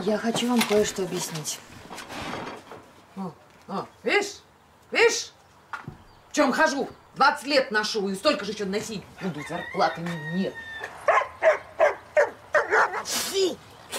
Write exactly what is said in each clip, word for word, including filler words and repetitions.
Я хочу вам кое-что объяснить. О, о, видишь? Видишь? В чем хожу? двадцать лет ношу, и столько же еще носить буду. Зарплаты нет. Фу!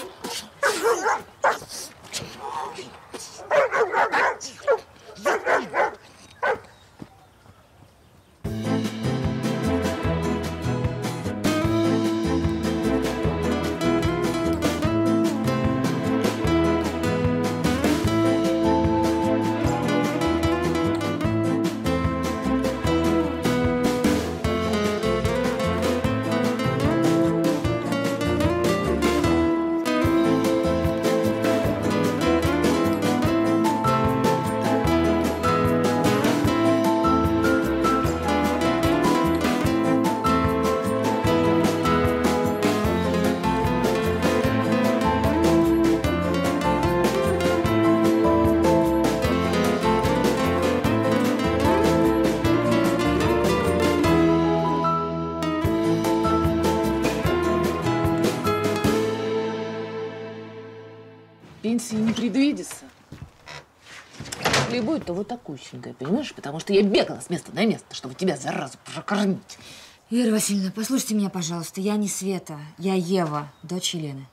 Пенсии не предвидится. Если и будет, то вот такущенькая, понимаешь? Потому что я бегала с места на место, чтобы тебя, заразу, прокормить. Вера Васильевна, послушайте меня, пожалуйста. Я не Света, я Ева, дочь Елены.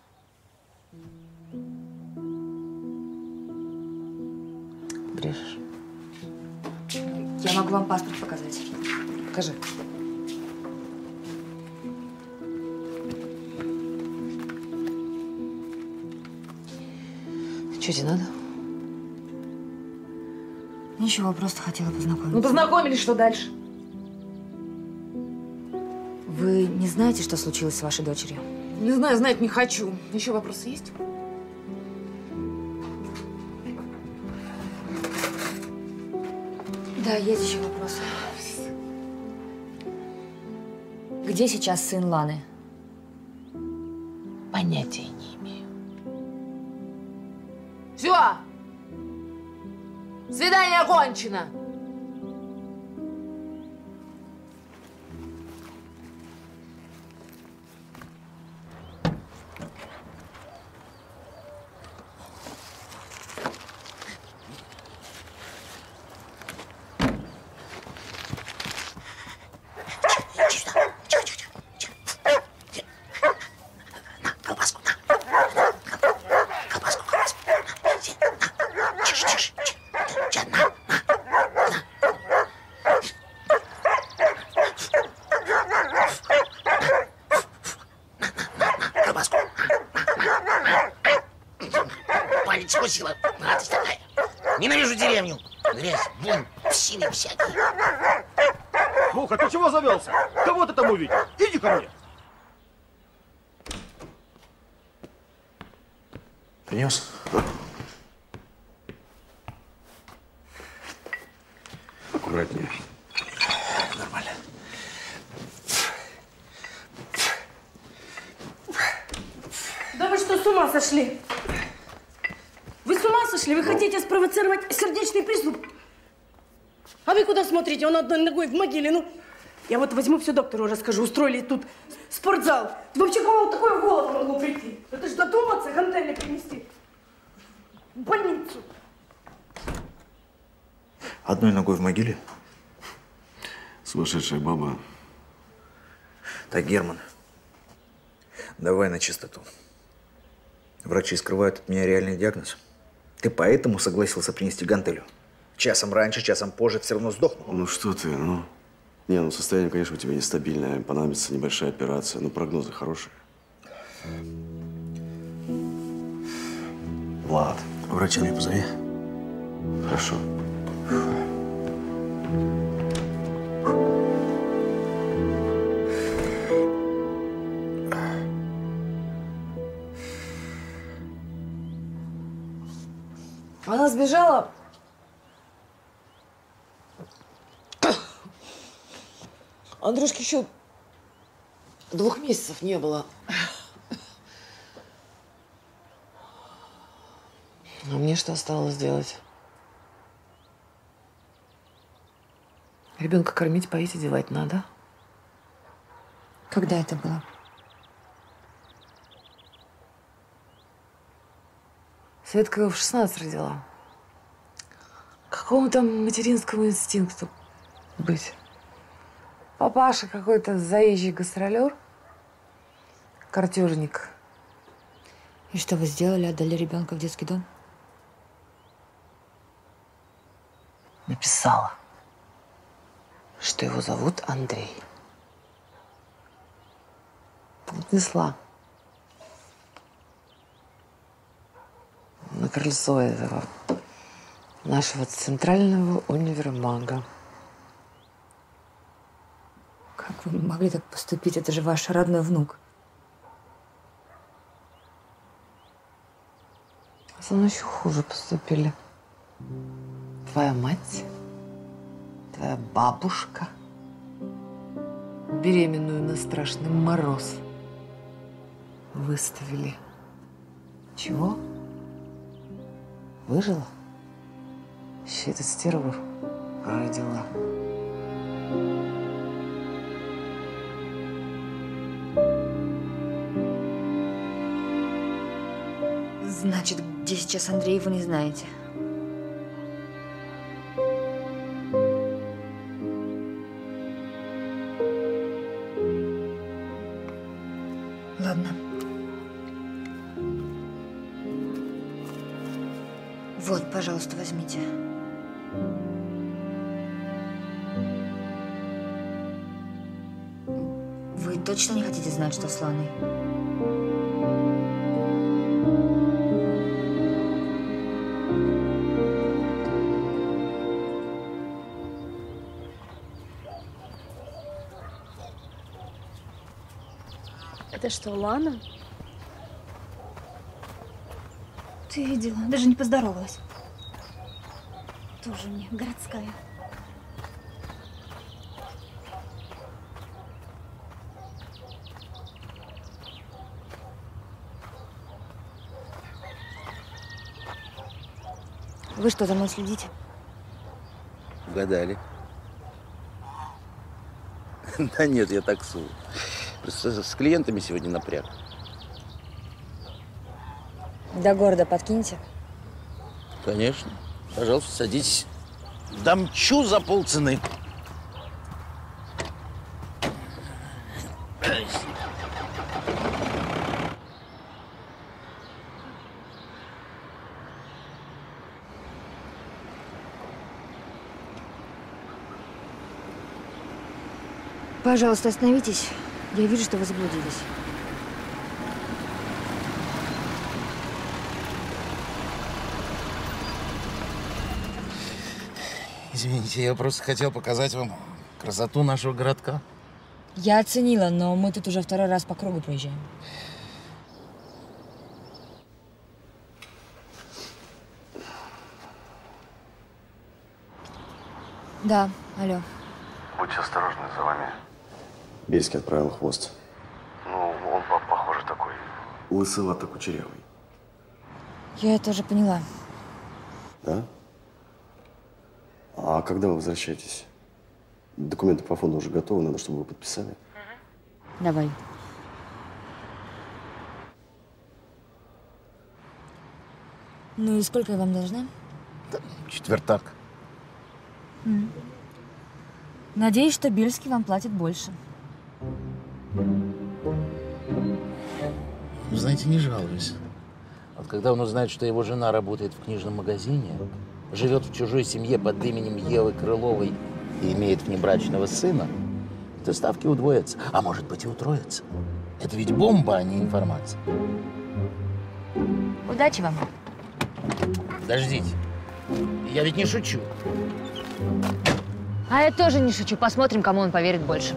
Брешешь. Я могу вам паспорт показать. Покажи. Что тебе надо? Ничего, просто хотела познакомиться. Ну, познакомились, что дальше? Вы не знаете, что случилось с вашей дочерью? Не знаю, знать не хочу. Еще вопросы есть? Да, есть еще вопросы. Где сейчас сын Ланы? Понятия не имею. Все! Свидание окончено! Скусила. Гадость такая. Ненавижу деревню. Грязь, бунт, псины всякие. Муха, ты чего завелся? Кого ты там увидел? Иди ко мне. Принес? Аккуратнее. Нормально. Да вы что, с ума сошли? Вы с ума сошли? Вы хотите спровоцировать сердечный приступ? А вы куда смотрите? Он одной ногой в могиле. Ну, я вот возьму все доктору расскажу. Устроили тут спортзал. Вообще, кому вот такое в голову могло прийти? Это ж додуматься, гантели принести. В больницу. Одной ногой в могиле? Сумасшедшая баба. Так, Герман, давай на чистоту. Врачи скрывают от меня реальный диагноз. Ты поэтому согласился принести гантелю? Часом раньше, часом позже, все равно сдохну. Ну что ты, ну. Не, ну состояние, конечно, у тебя нестабильное. Понадобится небольшая операция. Но прогнозы хорошие. Влад, врача мне позови. Хорошо. Она сбежала. Андрюшки еще двух месяцев не было. А мне что осталось делать? Ребенка кормить, поить, одевать надо. Когда это было? Светка его в шестнадцать родила. Какому там материнскому инстинкту быть? Папаша какой-то заезжий гастролер, картежник. И что вы сделали? Отдали ребенка в детский дом? Написала, что его зовут Андрей. Поднесла на крыльцо этого нашего центрального универмага. Как вы могли так поступить? Это же ваш родной внук. Со мной еще хуже поступили. Твоя мать, твоя бабушка, беременную на страшный мороз выставили. Чего? Выжила? Щит стерву родила. Значит, где сейчас Андрей, вы не знаете? Ладно. Вот, пожалуйста, возьмите. Вы точно не хотите знать, что с Ланой? Это что, Лана? Ты видела, даже не поздоровалась. Тоже мне городская. Вы что, за мной следите? Угадали. Да нет, я таксую. Просто с клиентами сегодня напряг. До города подкиньте. Конечно. Пожалуйста, садитесь. Домчу за полцены. Пожалуйста, остановитесь. Я вижу, что вы заблудились. Извините, я просто хотел показать вам красоту нашего городка. Я оценила, но мы тут уже второй раз по кругу проезжаем. Да, алло. Будьте осторожны за вами. Бельский отправил хвост. Ну, он похоже такой. Лысовато-кучерявый. Я это уже поняла. Да? А когда вы возвращаетесь? Документы по фонду уже готовы, надо, чтобы вы подписали. Давай. Ну и сколько я вам должна? Четвертак. М. Надеюсь, что Бельский вам платит больше. Вы знаете, не жалуюсь. Вот когда он узнает, что его жена работает в книжном магазине, живет в чужой семье под именем Евы Крыловой и имеет внебрачного сына, то ставки удвоятся, а может быть и утроятся. Это ведь бомба, а не информация. Удачи вам. Подождите, я ведь не шучу. А я тоже не шучу. Посмотрим, кому он поверит больше.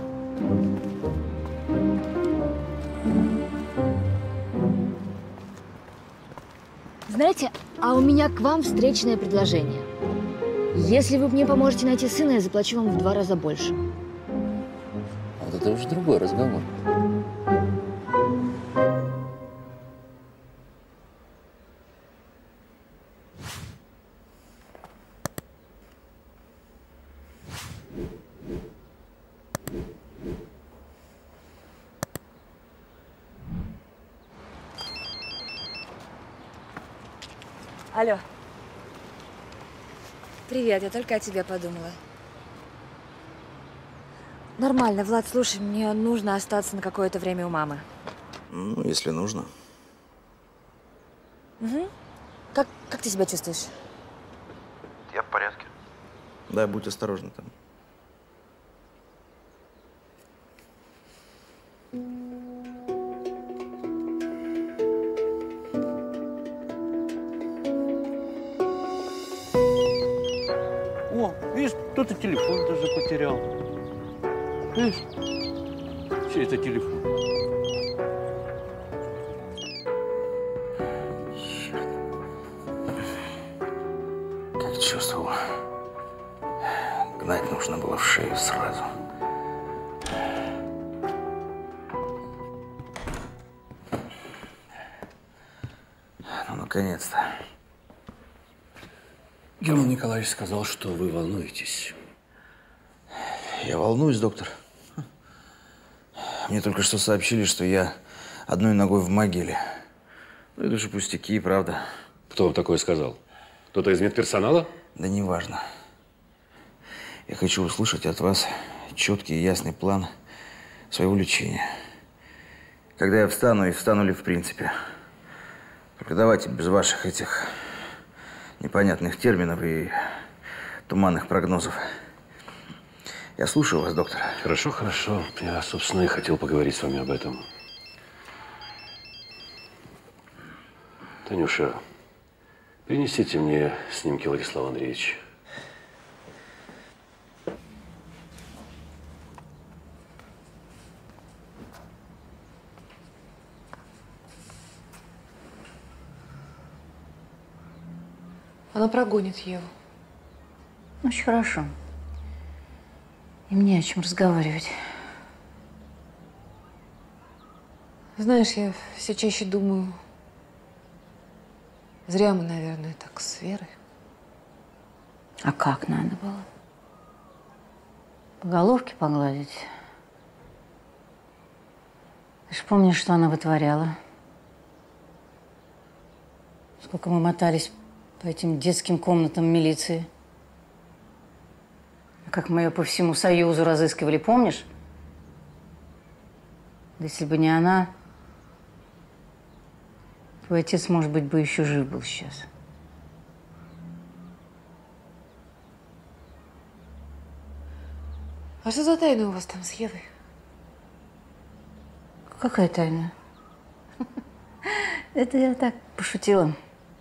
Знаете, а у меня к вам встречное предложение. Если вы мне поможете найти сына, я заплачу вам в два раза больше. Вот это уже другой разговор. Алло. Привет, я только о тебе подумала. Нормально, Влад, слушай, мне нужно остаться на какое-то время у мамы. Ну, если нужно. Угу. Как, как ты себя чувствуешь? Я в порядке. Да, будь осторожна там. О, видишь, кто-то телефон даже потерял. Видишь, чей это телефон? Как чувствовал. Гнать нужно было в шею сразу. Ну, наконец-то. Герман Николаевич сказал, что вы волнуетесь. Я волнуюсь, доктор. Мне только что сообщили, что я одной ногой в могиле. Ну, это же пустяки, правда. Кто вам такое сказал? Кто-то из медперсонала? Да неважно. Я хочу услышать от вас четкий и ясный план своего лечения. Когда я встану и встану ли в принципе. Только давайте без ваших этих непонятных терминов и туманных прогнозов. Я слушаю вас, доктор. Хорошо, хорошо. Я, собственно, и хотел поговорить с вами об этом. Танюша, принесите мне снимки Владислава Андреевича. Она прогонит Еву. Очень хорошо. Им не о чем разговаривать. Знаешь, я все чаще думаю, зря мы, наверное, так с Верой. А как надо было? По головке погладить? Ты же помнишь, что она вытворяла? Сколько мы мотались по этим детским комнатам милиции. Как мы ее по всему Союзу разыскивали, помнишь? Да если бы не она, твой отец, может быть, бы еще жив был сейчас. А что за тайна у вас там с Евой? Какая тайна? Это я так пошутила.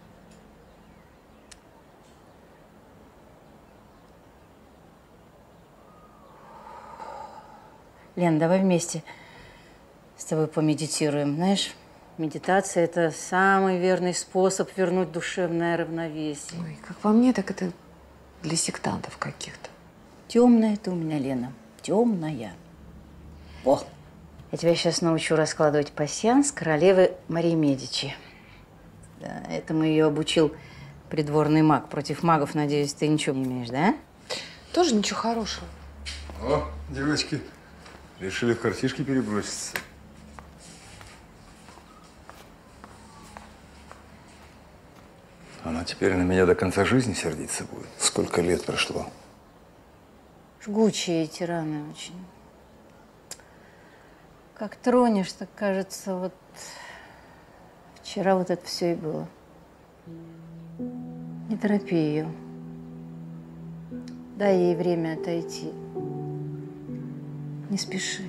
Лен, давай вместе с тобой помедитируем. Знаешь, медитация – это самый верный способ вернуть душевное равновесие. Ой, как по мне, так это для сектантов каких-то. Темная ты у меня, Лена, темная. О, я тебя сейчас научу раскладывать пасьянс королевы Марии Медичи. Да, этому ее обучил придворный маг. Против магов, надеюсь, ты ничего не имеешь, да? Тоже ничего хорошего. О, девочки, решили в картишки переброситься. Она теперь на меня до конца жизни сердиться будет. Сколько лет прошло. Жгучие эти раны очень. Как тронешь, так кажется, вот вчера вот это все и было. Не торопи ее. Дай ей время отойти. Не спеши.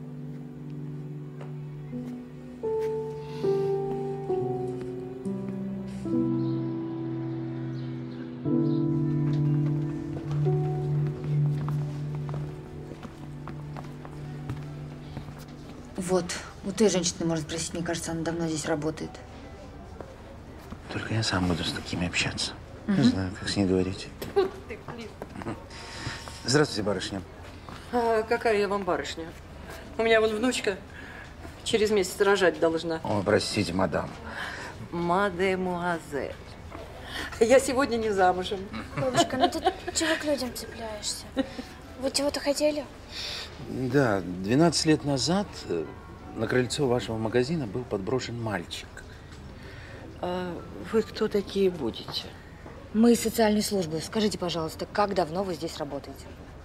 Вот, у той женщины можно спросить, мне кажется, она давно здесь работает. Только я сам буду с такими общаться. Угу. Не знаю, как с ней говорить. Здравствуйте, барышня. А какая я вам барышня? У меня вон внучка через месяц рожать должна. О, простите, мадам. Мадемуазель. Я сегодня не замужем. Бабушка, ну ты чего к людям цепляешься? Вы чего-то хотели? Да, двенадцать лет назад на крыльцо вашего магазина был подброшен мальчик. А вы кто такие будете? Мы из социальной службы. Скажите, пожалуйста, как давно вы здесь работаете?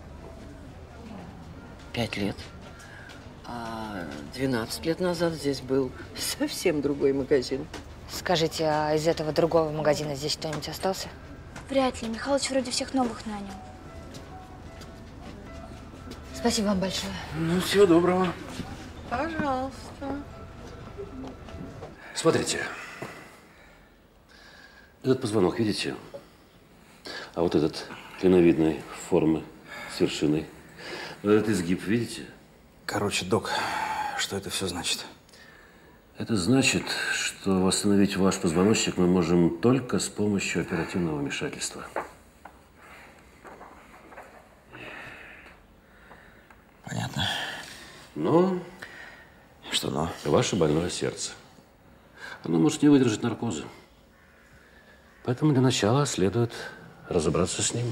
Пять лет. А двенадцать лет назад здесь был совсем другой магазин. Скажите, а из этого другого магазина здесь кто-нибудь остался? Вряд ли. Михалыч вроде всех новых нанял. Спасибо вам большое. Ну, всего доброго. Пожалуйста. Смотрите. Этот позвонок, видите? А вот этот клиновидной формы с вершиной. Вот этот изгиб, видите? Короче, док, что это все значит? Это значит, что восстановить ваш позвоночник мы можем только с помощью оперативного вмешательства. Понятно. Но… Что но? Ваше больное сердце. Оно может не выдержать наркоза. Поэтому для начала следует разобраться с ним.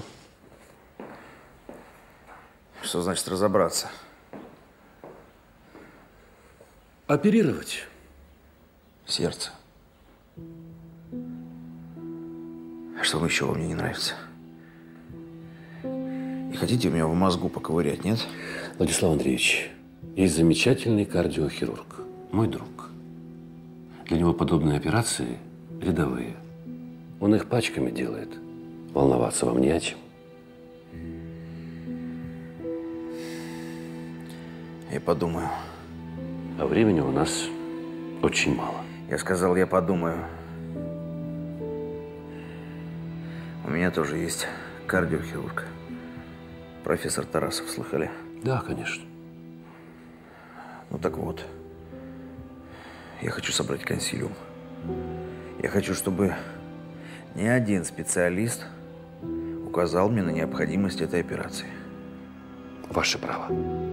Что значит разобраться? Оперировать. Сердце. А что вам еще во мне не нравится? Не хотите у меня в мозгу поковырять, нет? Владислав Андреевич, есть замечательный кардиохирург, мой друг. Для него подобные операции рядовые. Он их пачками делает. Волноваться вам не о чем. Я подумаю. А времени у нас очень мало. Я сказал, я подумаю. У меня тоже есть кардиохирург. Профессор Тарасов, слыхали? Да, конечно. Ну так вот. Я хочу собрать консилиум. Я хочу, чтобы ни один специалист указал мне на необходимость этой операции. Ваше право.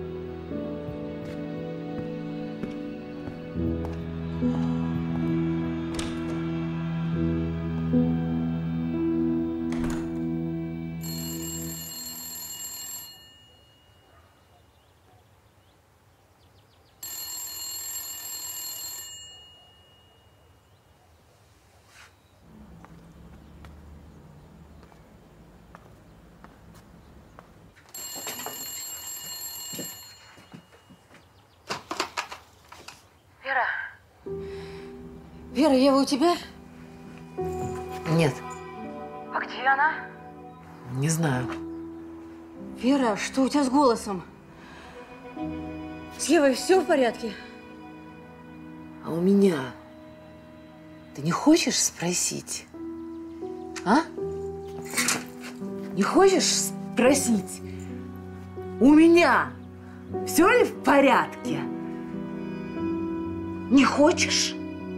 Вера, Ева у тебя? Нет, А где она? не знаю. Вера, что у тебя с голосом? С Евой все в порядке? А у меня ты не хочешь спросить? А? Не хочешь спросить? У меня все ли в порядке? Не хочешь?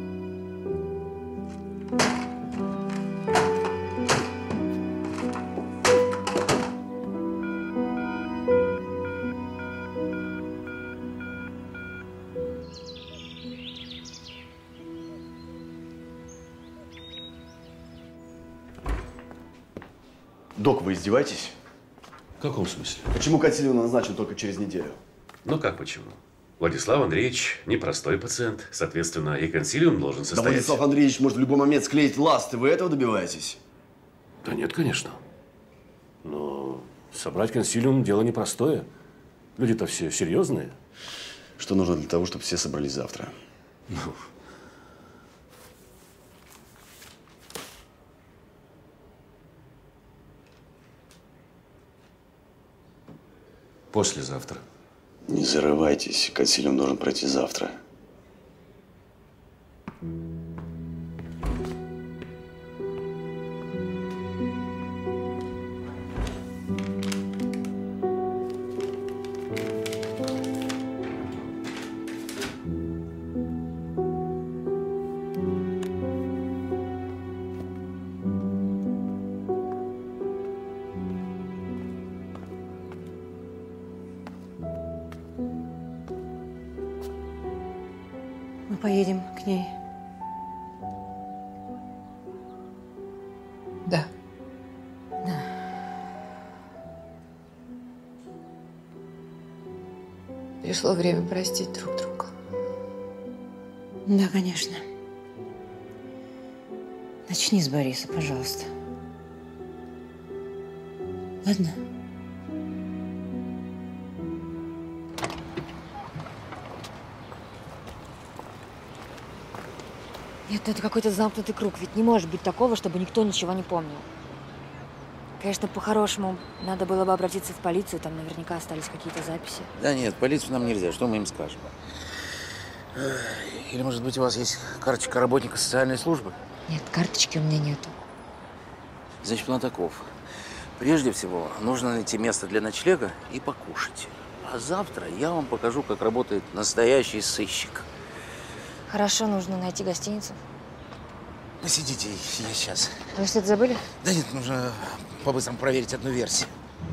Док, вы издеваетесь? В каком смысле? Почему консилиум назначен только через неделю? Ну как почему? Владислав Андреевич непростой пациент. Соответственно, и консилиум должен Да состоять… Владислав Андреевич может в любой момент склеить ласты. Вы этого добиваетесь? Да нет, конечно. Но собрать консилиум – дело непростое. Люди-то все серьезные. Что нужно для того, чтобы все собрались завтра? Ну, послезавтра. Не зарывайтесь. Консилиум должен пройти завтра. Мы поедем к ней. Да. Пришло время простить друг друга. Да, конечно. Начни с Бориса, пожалуйста. Ладно? Нет, ну это какой-то замкнутый круг. Ведь не может быть такого, чтобы никто ничего не помнил. Конечно, по-хорошему, надо было бы обратиться в полицию. Там наверняка остались какие-то записи. Да нет, в полицию нам нельзя. Что мы им скажем? Или, может быть, у вас есть карточка работника социальной службы? Нет, карточки у меня нету. Значит, план таков. Прежде всего, нужно найти место для ночлега и покушать. А завтра я вам покажу, как работает настоящий сыщик. Хорошо, нужно найти гостиницу. Посидите, я сейчас. Вы что-то забыли? Да нет, нужно по-быстрому проверить одну версию.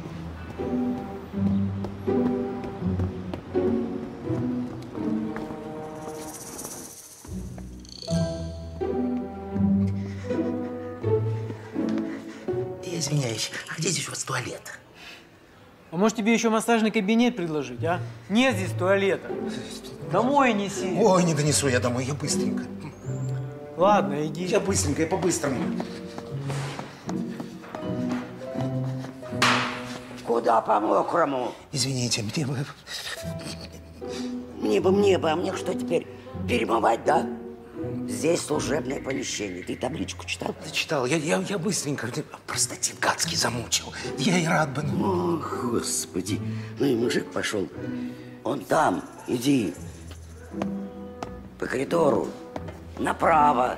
Я извиняюсь, а где здесь у вас туалет? А может тебе еще массажный кабинет предложить, а? Нет здесь туалета. Домой неси. Ой, не донесу я домой, я быстренько. Ладно, иди. Я быстренько, я по-быстрому. Куда по-мокрому? Извините, мне бы… Мне бы, мне бы, а мне что теперь? Перемывать, да? Здесь служебное помещение. Ты табличку читал? Да читал, я, я, я быстренько. Простатит гадский замучил. Я и рад бы. О, Господи. Ну и мужик пошел. Он там, иди. По коридору. Направо.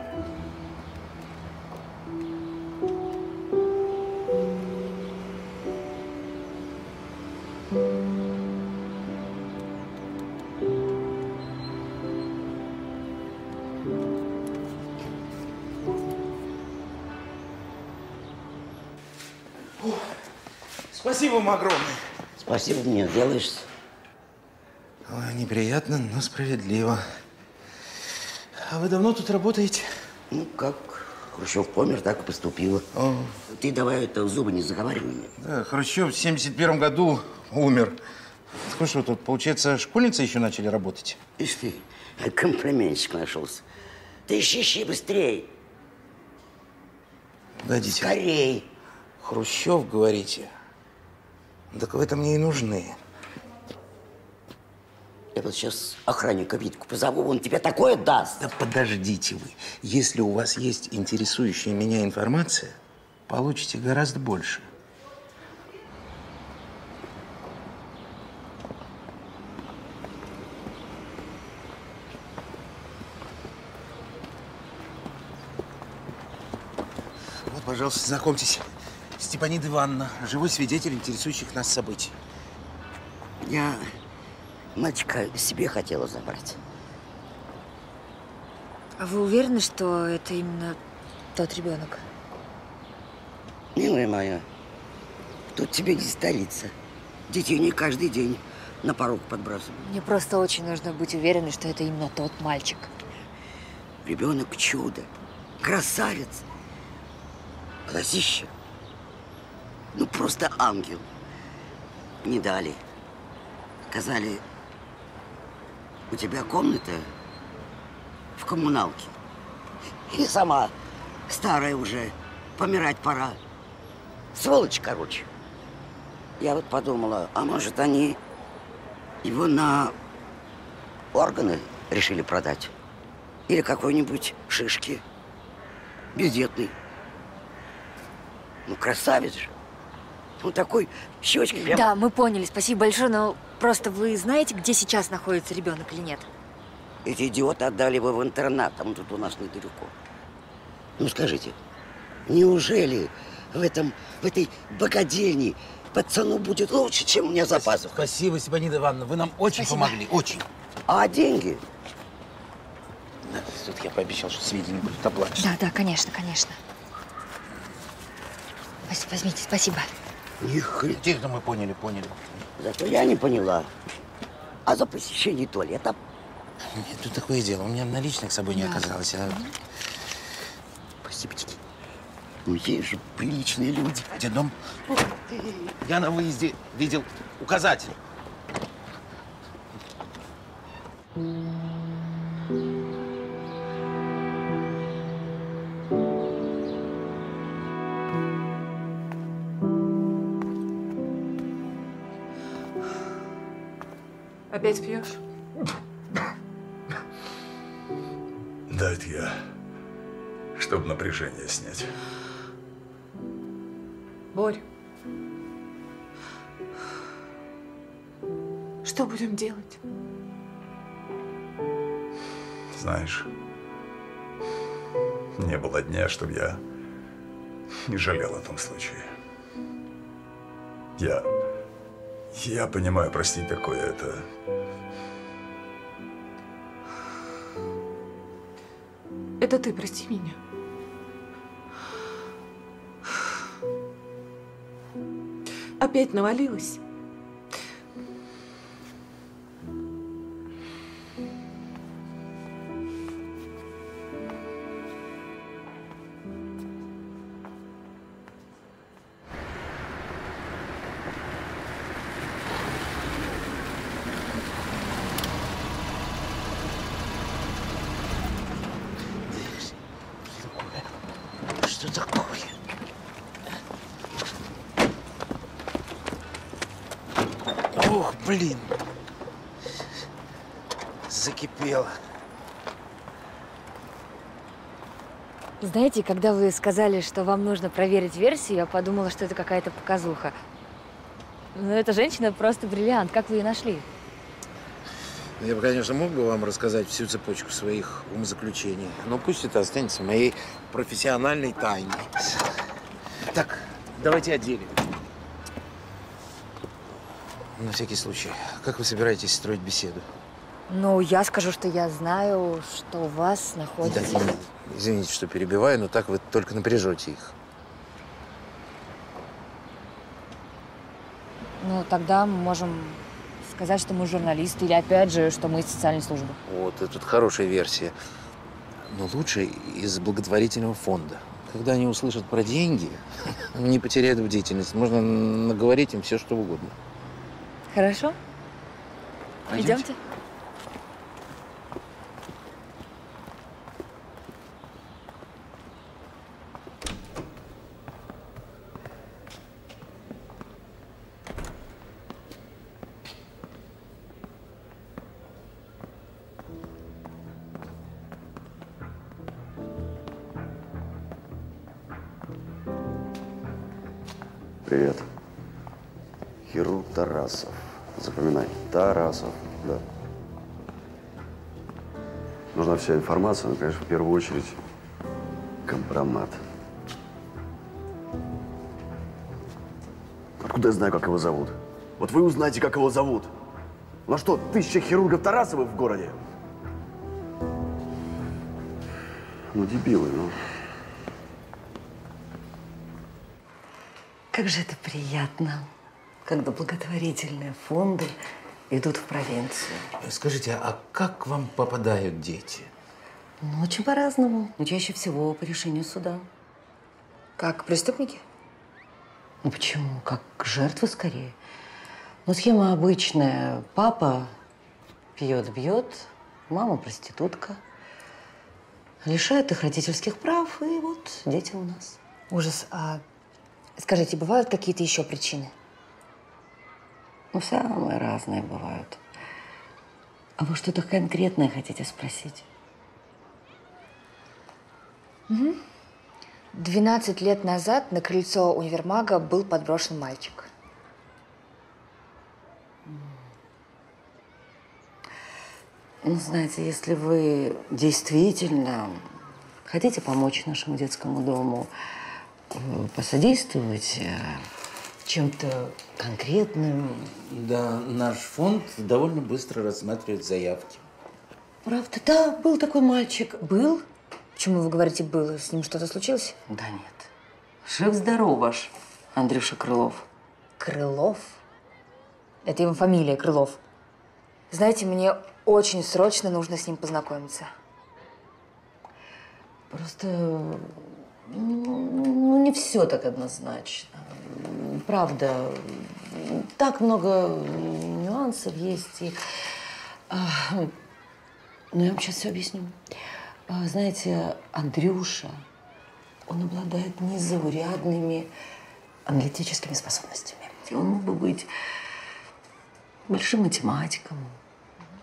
Спасибо вам огромное. Спасибо мне делаешь. Ой, неприятно, но справедливо. А вы давно тут работаете? Ну, как Хрущев помер, так и поступила. О. Ты давай это зубы не заговаривай мне. Да, Хрущев в семьдесят первом году умер. Ну что, тут, получается, школьницы еще начали работать? Ишь ты, комплиментчик нашелся. Ты ищи быстрее. Погодите. Скорей. Хрущев, говорите? Так вы-то мне и нужны. Я вот сейчас охранника Витьку позову, он тебе такое даст. Да подождите вы. Если у вас есть интересующая меня информация, получите гораздо больше. Вот, пожалуйста, знакомьтесь. Степанида Ивановна, живой свидетель интересующих нас событий. Я мальчика себе хотела забрать. А вы уверены, что это именно тот ребенок? Милая моя, тут тебе не столица. Детей не каждый день на порог подбрасывают. Мне просто очень нужно быть уверенной, что это именно тот мальчик. Ребенок чудо, красавец, глазище. Ну, просто ангел. Не дали. Сказали, у тебя комната в коммуналке. И сама старая уже, помирать пора. Сволочь, короче. Я вот подумала, а может, они его на органы решили продать? Или какой-нибудь шишки. Бездетный. Ну, красавец же. Ну, такой щечки прям… Да, мы поняли, спасибо большое, но просто вы знаете, где сейчас находится ребенок или нет? Эти идиоты отдали его в интернат, там тут у нас недалеко. Ну, скажите, неужели в этом, в этой богадельне пацану будет лучше, чем у меня за пазухой? Спасибо, Степанида Ивановна, вы нам очень Спасибо. помогли, очень. А деньги? Да, тут я пообещал, что сведения будут оплачены. Да, да, конечно, конечно. Возьмите, спасибо. Тихо, мы поняли, поняли. Зато я не поняла. А за посещение туалета? Нет, тут такое дело. У меня наличных с собой не оказалось. А... Спасибо тебе. Ну, есть же приличные люди. Где дом? Я на выезде видел указатель. Опять пьешь? Да, это я, чтобы напряжение снять. Борь, что будем делать? Знаешь, не было дня, чтобы я не жалел о том случае. Я, я понимаю, простить такое, это… Это ты прости меня. Опять навалилась. Что такое? Ох, блин. Закипело. Знаете, когда вы сказали, что вам нужно проверить версию, я подумала, что это какая-то показуха. Но эта женщина просто бриллиант. Как вы ее нашли? Я бы, конечно, мог бы вам рассказать всю цепочку своих умозаключений, но пусть это останется моей профессиональной тайной. Так, давайте отделим. На всякий случай, как вы собираетесь строить беседу? Ну, я скажу, что я знаю, что у вас находится… Да, извините, что перебиваю, но так вы только напряжете их. Ну, тогда мы можем сказать, что мы журналисты, или опять же, что мы из социальной службы. Вот, это хорошая версия. Но лучше из благотворительного фонда. Когда они услышат про деньги, не потеряют бдительность. Можно наговорить им все, что угодно. Хорошо? Пойдемте. Идемте. Привет. Хирург Тарасов. Запоминай. Тарасов, да. Нужна вся информация, но, конечно, в первую очередь компромат. Откуда я знаю, как его зовут? Вот вы узнаете, как его зовут. У нас что, тысяча хирургов Тарасовых в городе? Ну, дебилы, ну. Как же это приятно, когда благотворительные фонды идут в провинцию. Скажите, а как к вам попадают дети? Ну, очень по-разному. Но чаще всего по решению суда. Как преступники? Ну почему? Как жертвы скорее. Ну, схема обычная. Папа пьет-бьет, мама проститутка. Лишает их родительских прав, и вот дети у нас. Ужас. А скажите, бывают какие-то еще причины? Ну, самые разные бывают. А вы что-то конкретное хотите спросить? Угу. двенадцать лет назад на крыльцо универмага был подброшен мальчик. Ну, знаете, если вы действительно хотите помочь нашему детскому дому, посодействовать чем-то конкретным. Да, наш фонд довольно быстро рассматривает заявки. Правда? Да, был такой мальчик. Был? Почему вы говорите «был»? С ним что-то случилось? Да нет. Жив-здоров ваш Андрюша Крылов. Крылов? Это его фамилия, Крылов. Знаете, мне очень срочно нужно с ним познакомиться. Просто, ну, не все так однозначно. Правда, так много нюансов есть. И, а, ну, я вам сейчас все объясню. А, знаете, Андрюша, он обладает незаурядными аналитическими способностями. Он мог бы быть большим математиком,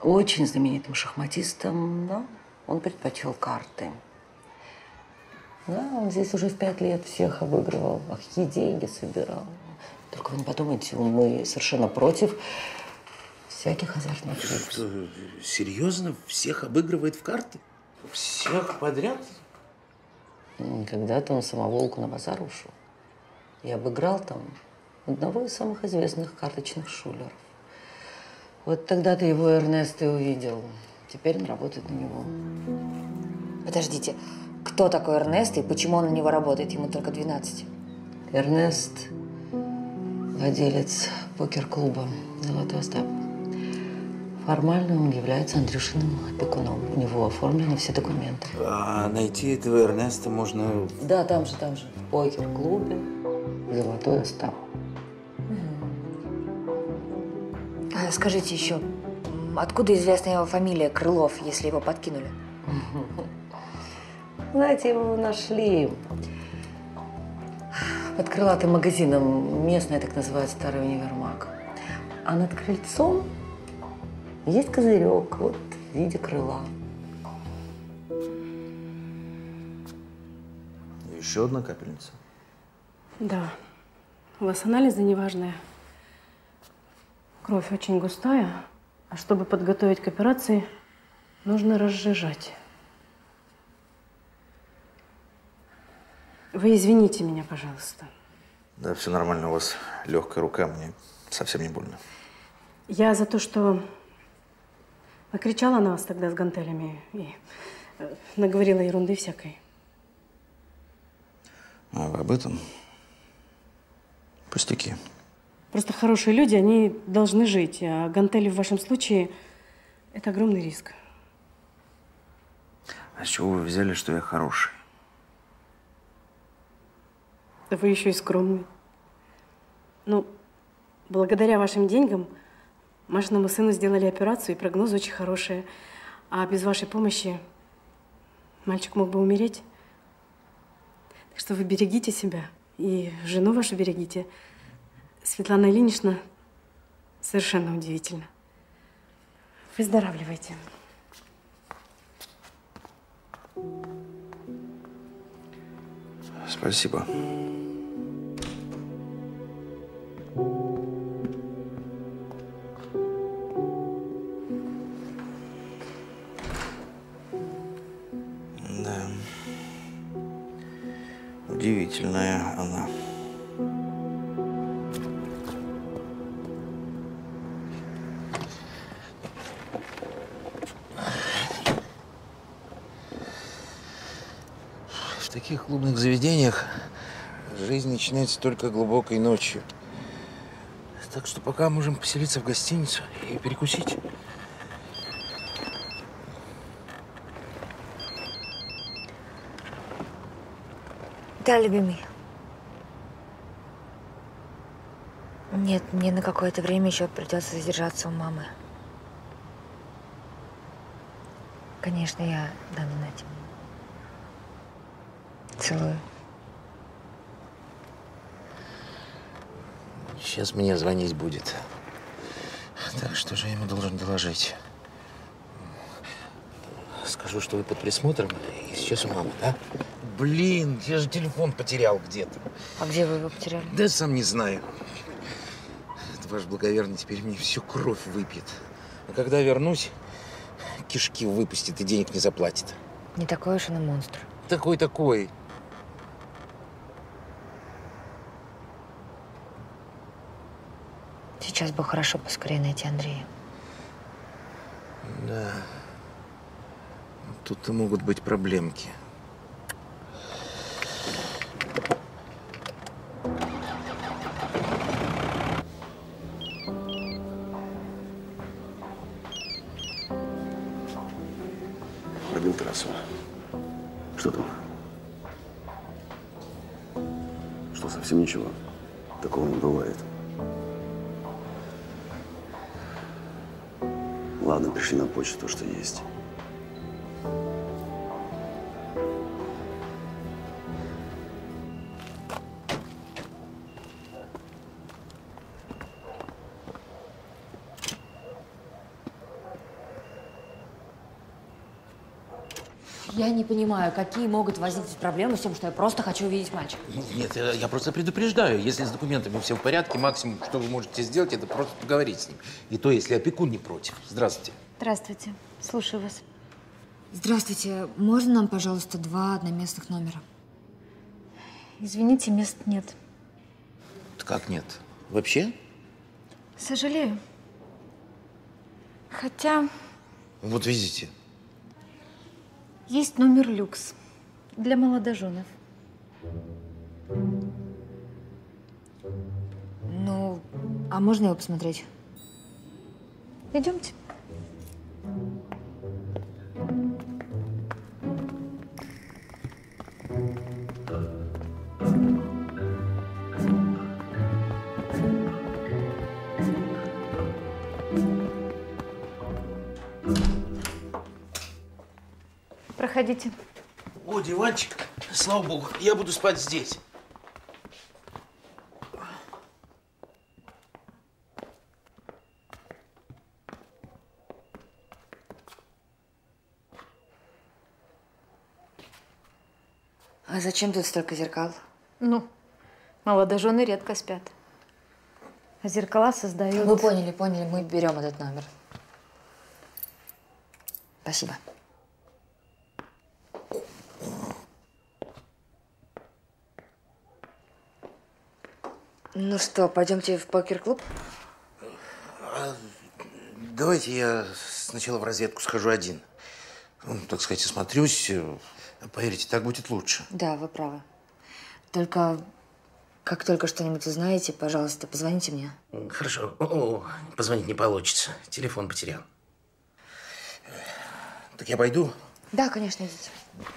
очень знаменитым шахматистом, но он предпочел карты. Да, он здесь уже в пять лет всех обыгрывал, а какие деньги собирал. Только вы не подумайте, мы совершенно против всяких азартных игр. Что, серьезно? Всех обыгрывает в карты? Всех подряд? Когда-то он самоволку на базар ушел. И обыграл там одного из самых известных карточных шулеров. Вот тогда-то его Эрнест и увидел. Теперь он работает на него. Подождите, кто такой Эрнест и почему он на него работает? Ему только двенадцать. Эрнест – владелец покер-клуба «Золотой Остап». Формально он является Андрюшиным опекуном. У него оформлены все документы. А найти этого Эрнеста можно… Да, там же, там же. В покер-клубе «Золотой Остап». А скажите еще, откуда известна его фамилия Крылов, если его подкинули? Знаете, его нашли под крылатым магазином. Местное так называют старый универмаг. А над крыльцом есть козырек, вот в виде крыла. Еще одна капельница. Да. У вас анализы неважные. Кровь очень густая, а чтобы подготовить к операции, нужно разжижать. Вы извините меня, пожалуйста. Да, все нормально. У вас легкая рука, мне совсем не больно. Я за то, что накричала на вас тогда с гантелями и наговорила ерунды всякой. А вы об этом? Пустяки. Просто хорошие люди, они должны жить, а гантели в вашем случае – это огромный риск. А с чего вы взяли, что я хороший? Да вы еще и скромный. Ну, благодаря вашим деньгам Машиному сыну сделали операцию, и прогнозы очень хорошие. А без вашей помощи мальчик мог бы умереть. Так что вы берегите себя и жену вашу берегите. Светлана Ильинична совершенно удивительна. Выздоравливайте. Спасибо. Да. Удивительная она. В таких клубных заведениях жизнь начинается только глубокой ночью. Так что пока можем поселиться в гостиницу и перекусить. Да, любимый. Нет, мне на какое-то время еще придется задержаться у мамы. Конечно, я дам знать. Целую. Сейчас мне звонить будет. Так что же я ему должен доложить? Скажу, что вы под присмотром, и сейчас у мамы, да? Блин, я же телефон потерял где-то. А где вы его потеряли? Да сам не знаю. Это ваш благоверный теперь мне всю кровь выпьет. А когда вернусь, кишки выпустит и денег не заплатит. Не такой уж он и монстр. Такой-такой. Сейчас бы хорошо поскорее найти Андрея. Да. Тут-то могут быть проблемки. Пробил трассу. Что там? Что, совсем ничего? Такого не бывает. Ладно, пришли на почту то, что есть. Я не понимаю, какие могут возникнуть проблемы с тем, что я просто хочу увидеть мальчика. Нет, я, я просто предупреждаю. Если с документами все в порядке, максимум, что вы можете сделать, это просто поговорить с ним. И то, если опекун не против. Здравствуйте. Здравствуйте. Слушаю вас. Здравствуйте. Можно нам, пожалуйста, два одноместных номера? Извините, мест нет. Как нет? Вообще? Сожалею. Хотя Вот видите. есть номер люкс для молодоженов. Ну, а можно его посмотреть? Идемте. Проходите. О, диванчик. Слава богу, я буду спать здесь. А зачем тут столько зеркал? Ну, молодожены редко спят. А зеркала создают… Мы поняли, поняли. Мы берем этот номер. Спасибо. Ну что, пойдемте в покер-клуб? А, давайте я сначала в разведку схожу один. Ну, так сказать, осмотрюсь. Поверьте, так будет лучше. Да, вы правы. Только как только что-нибудь узнаете, пожалуйста, позвоните мне. Хорошо. О, позвонить не получится. Телефон потерял. Так я пойду? Да, конечно, идите.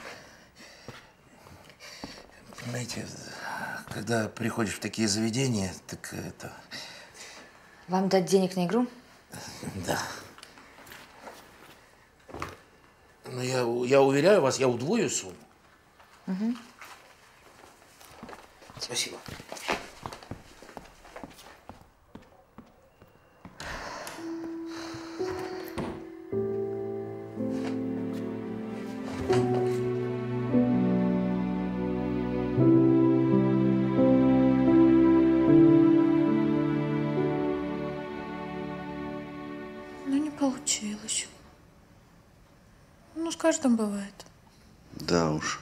Понимаете, когда приходишь в такие заведения, так это… Вам дать денег на игру? Да. Но я, я уверяю вас, я удвою сумму. Угу. Спасибо. Ну, не получилось. Ну, с каждым бывает. Да уж.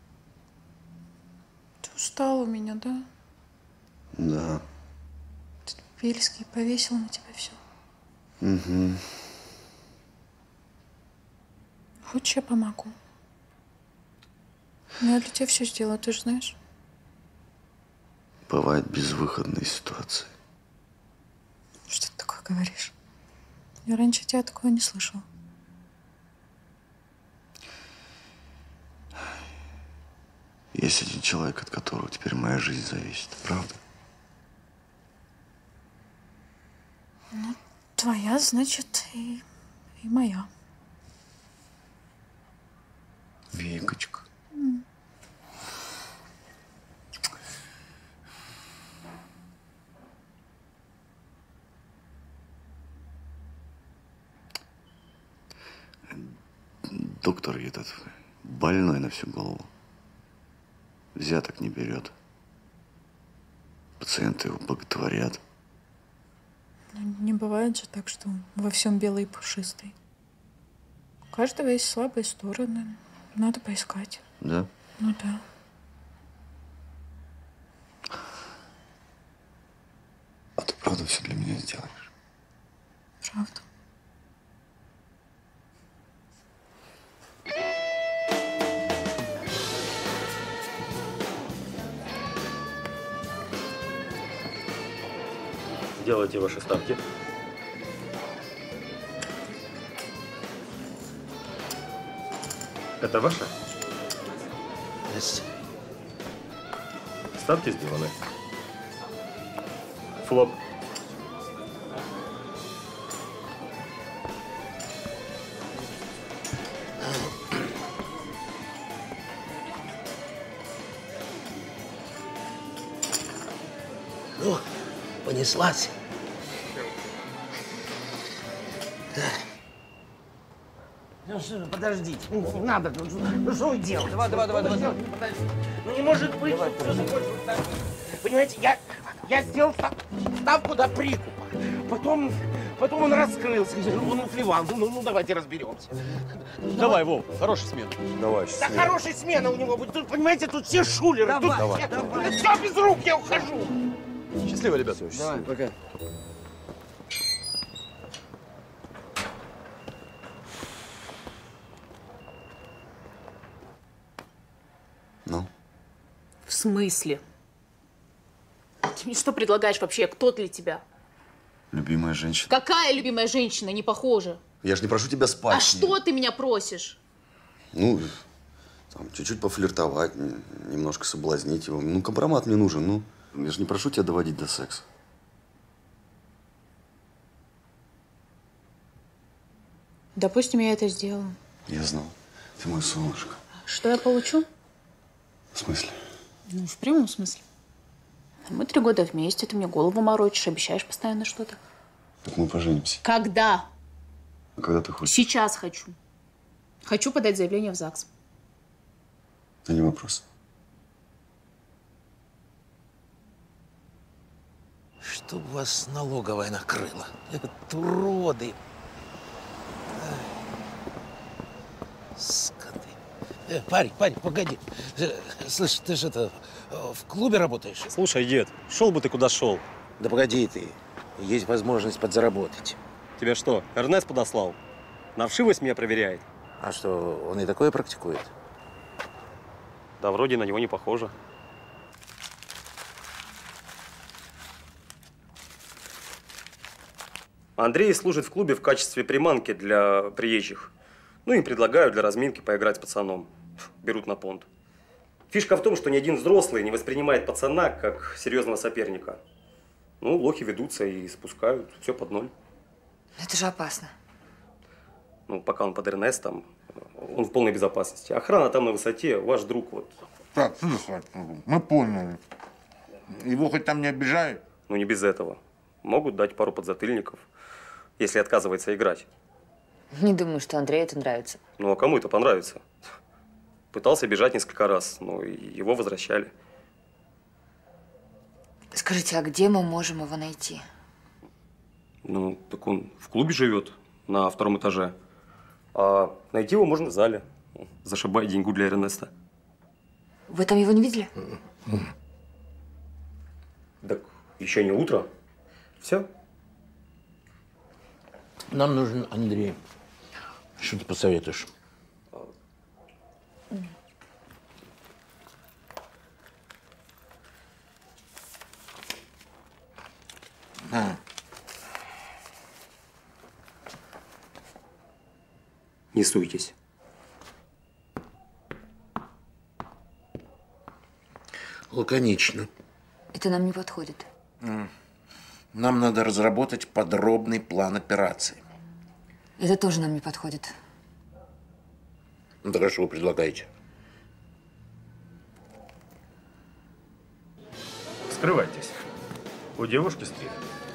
Ты устал у меня, да? Да. Бельский повесил на тебя все. Угу. Хочешь, я помогу? Ну, я для тебя все сделаю, ты же знаешь. Бывают безвыходные ситуации. Что ты такое говоришь? Я раньше тебя такого не слышала. Есть один человек, от которого теперь моя жизнь зависит. Правда? Ну, твоя, значит, и, и моя. Викочка. М. Доктор этот больной на всю голову. Взяток не берет. Пациенты его боготворят. Ну, не бывает же так, что во всем белый и пушистый. У каждого есть слабые стороны. Надо поискать. Да? Ну да. А ты правда все для меня сделаешь? Правда. Делайте ваши ставки. Это ваша? Есть. Ставки сделаны. Флоп. Ну, понеслась. Ну, что, подождите, ну, не надо, ну, ну что вы делаете? Давай, давай, давай, давай. давай. Подожди. Ну не может быть, давай, что все закончилось так. Понимаете, я, я сделал ставку до прикупа. Потом, потом он раскрылся, он уфлевал. Ну, ну, давайте разберемся. Давай, Вов, хорошая смена. Давай, Да хорошая смена у него будет. Тут, понимаете, тут все шулеры. Давай, тут давай, все, давай. все без рук, я ухожу. Счастливо, ребята. Давай, пока. Ну? В смысле? Ты мне что предлагаешь вообще? Кто для тебя? Любимая женщина. Какая любимая женщина? Не похожа. Я же не прошу тебя спать. А что ты меня просишь? Ну, там, чуть-чуть пофлиртовать, немножко соблазнить его. Ну, компромат мне нужен, ну. Я же не прошу тебя доводить до секса. Допустим, я это сделала. Я знал. Ты мой солнышко. Что я получу? В смысле? Ну, в прямом смысле. Мы три года вместе, ты мне голову морочишь, обещаешь постоянно что-то. Так мы поженимся. Когда? А когда ты хочешь? Сейчас хочу. Хочу подать заявление в ЗАГС. Это не вопрос. Чтоб вас налоговая накрыла. Это уроды. Скоты. Э, парень, парень, погоди. Э, Слышь, ты же это, э, в клубе работаешь? Слушай, дед, шел бы ты куда шел. Да погоди ты. Есть возможность подзаработать. Тебя что, Эрнест подослал? На вшивость меня проверяет. А что, он и такое практикует? Да вроде на него не похоже. Андрей служит в клубе в качестве приманки для приезжих. Ну, им предлагают для разминки поиграть с пацаном. Берут на понт. Фишка в том, что ни один взрослый не воспринимает пацана как серьезного соперника. Ну, лохи ведутся и спускают все под ноль. Это же опасно. Ну, пока он под Эрнестом, он в полной безопасности. Охрана там на высоте, ваш друг вот. Так, слушай, мы поняли. Его хоть там не обижают? Ну, не без этого. Могут дать пару подзатыльников, если отказывается играть. Не думаю, что Андрею это нравится. Ну, а кому это понравится? Пытался бежать несколько раз, но его возвращали. Скажите, а где мы можем его найти? Ну, так он в клубе живет, на втором этаже. А найти его можно в зале. Зашибай деньгу для Эрнеста. Вы там его не видели? Так еще не утро. Все. Нам нужен Андрей. Что ты посоветуешь? А. Не суйтесь. Лаконично. Это нам не подходит. Нам надо разработать подробный план операции. Это тоже нам не подходит. Ну, так а что вы предлагаете? Скрывайтесь. У девушки стрель.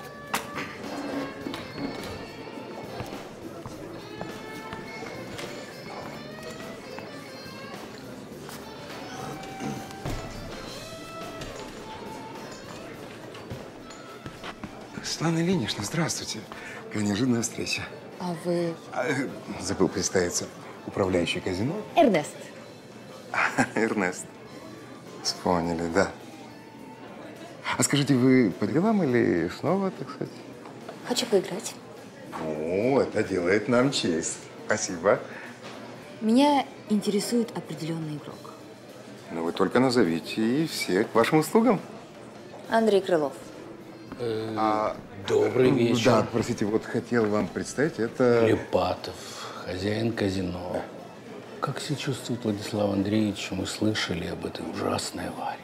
Светлана Ильинична, здравствуйте. Какая неожиданная встреча. А вы… А, э, забыл представиться. Управляющий казино? Эрнест. Эрнест. Вспомнили, да. А скажите, вы по делам или снова, так сказать? Хочу поиграть. О, это делает нам честь. Спасибо. Меня интересует определенный игрок. Ну, вы только назовите, и все к вашим услугам. Андрей Крылов. А, Добрый вечер. Да, простите, вот хотел вам представить, это… Липатов, хозяин казино. Как себя чувствует Владислав Андреевич? Мы слышали об этой ужасной аварии.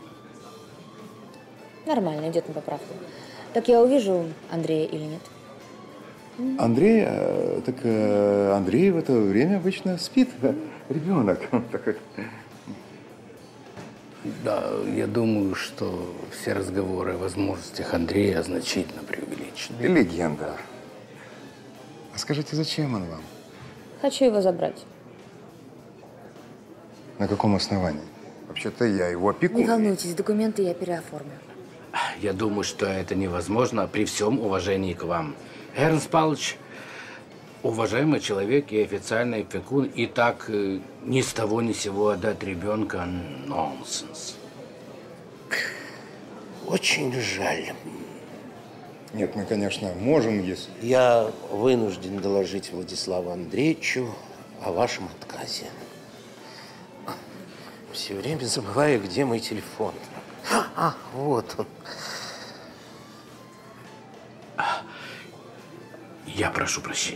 Нормально, идет на поправку. Так я увижу Андрея или нет? Андрей, э, так э, Андрей в это время обычно спит. Ребенок. Он такой. Да, я думаю, что все разговоры о возможностях Андрея значительно преувеличены. Легенда. А скажите, зачем он вам? Хочу его забрать. На каком основании? Вообще-то я его опекун. Не волнуйтесь, документы я переоформлю. Я думаю, что это невозможно при всем уважении к вам. Эрнст Павлович, уважаемый человек и официальный опекун, и так э, ни с того ни с сего отдать ребенка – нонсенс. Очень жаль. Нет, мы, конечно, можем, если… Я вынужден доложить Владиславу Андреевичу о вашем отказе. Все время забываю, где мой телефон. А, вот он. Я прошу прощения.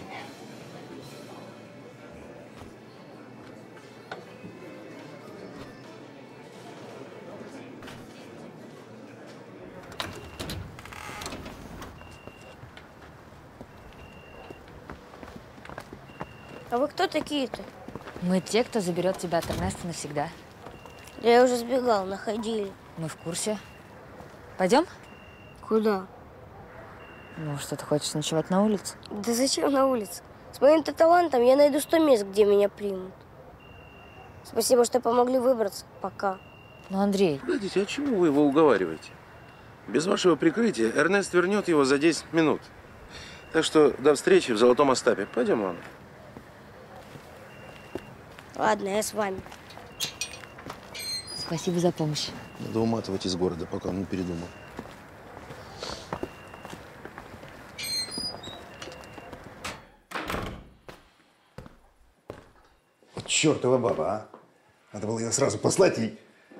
А вы кто такие-то? Мы те, кто заберет тебя от Эрнеста навсегда. Я уже сбегал, находили. Мы в курсе. Пойдем? Куда? Ну, что, ты хочешь ночевать на улице? Да зачем на улице? С моим-то талантом я найду сто мест, где меня примут. Спасибо, что помогли выбраться. Пока. Ну, Андрей… Погодите, а чему вы его уговариваете? Без вашего прикрытия Эрнест вернет его за десять минут. Так что до встречи в Золотом Остапе. Пойдем, ладно? Ладно, я с вами. Спасибо за помощь. Надо уматывать из города, пока он не передумал. Вот чертова баба, а! Надо было ее сразу послать и…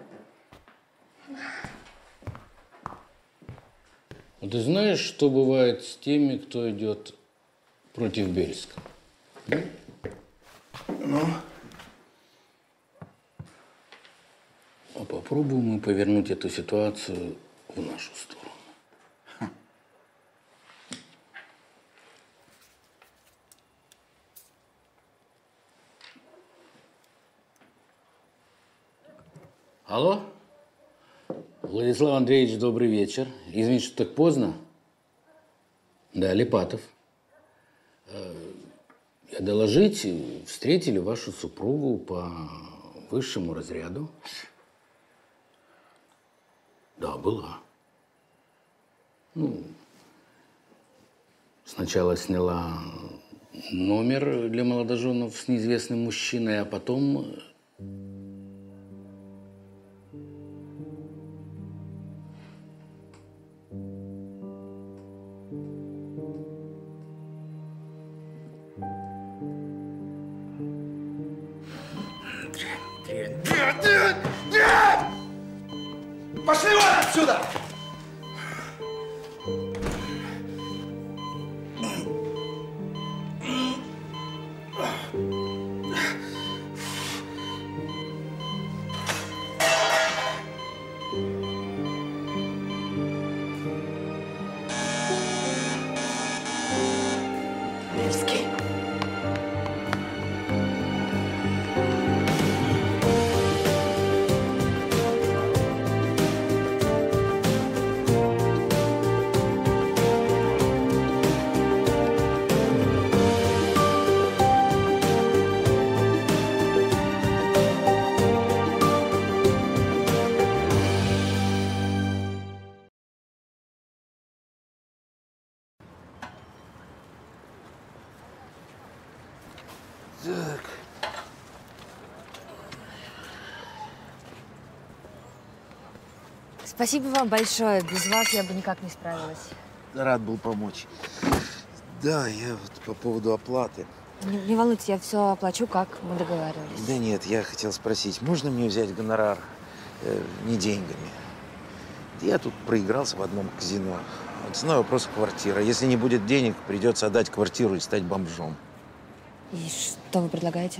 Ты знаешь, что бывает с теми, кто идет против Бельска? Да? Ну? А попробуем мы повернуть эту ситуацию в нашу сторону. Хм. Алло? Владислав Андреевич, добрый вечер. Извините, что так поздно. Да, Липатов. Я доложить, встретили вашу супругу по высшему разряду. Да, была. Ну, сначала сняла номер для молодоженов с неизвестным мужчиной, а потом… Пошли вон отсюда! Мерзкий. Так. Спасибо вам большое. Без вас я бы никак не справилась. Рад был помочь. Да, я вот по поводу оплаты. Не, не волнуйтесь, я все оплачу, как мы договаривались. Да нет, я хотел спросить, можно мне взять гонорар э, не деньгами? Я тут проигрался в одном казино. Цена вопроса квартира. Если не будет денег, придется отдать квартиру и стать бомжом. И что вы предлагаете?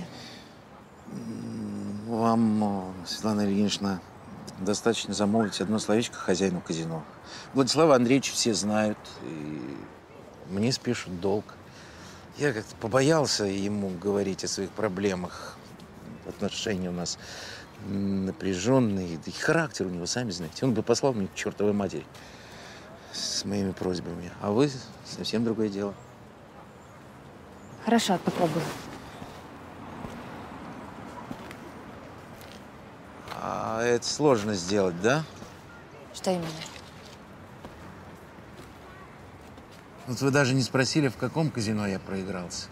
Вам, Светлана Ильинична, достаточно замолвить одно словечко хозяину казино. Владислава Андреевича все знают, и мне спишут долг. Я как-то побоялся ему говорить о своих проблемах. Отношения у нас напряженные, да и характер у него, сами знаете. Он бы послал меня к чертовой матери с моими просьбами. А вы совсем другое дело. Хорошо, попробую. это сложно сделать, да? Что именно? Вот вы даже не спросили, в каком казино я проигрался.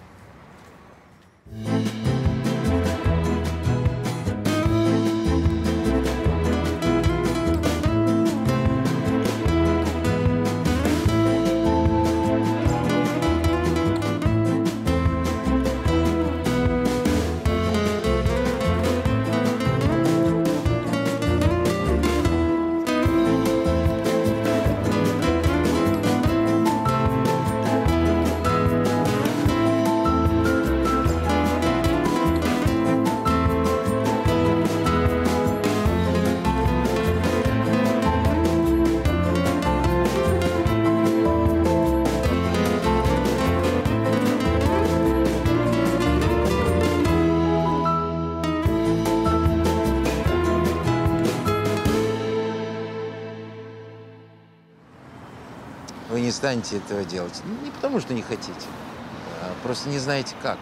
Вы не станете этого делать. Не потому, что не хотите, а просто не знаете, как.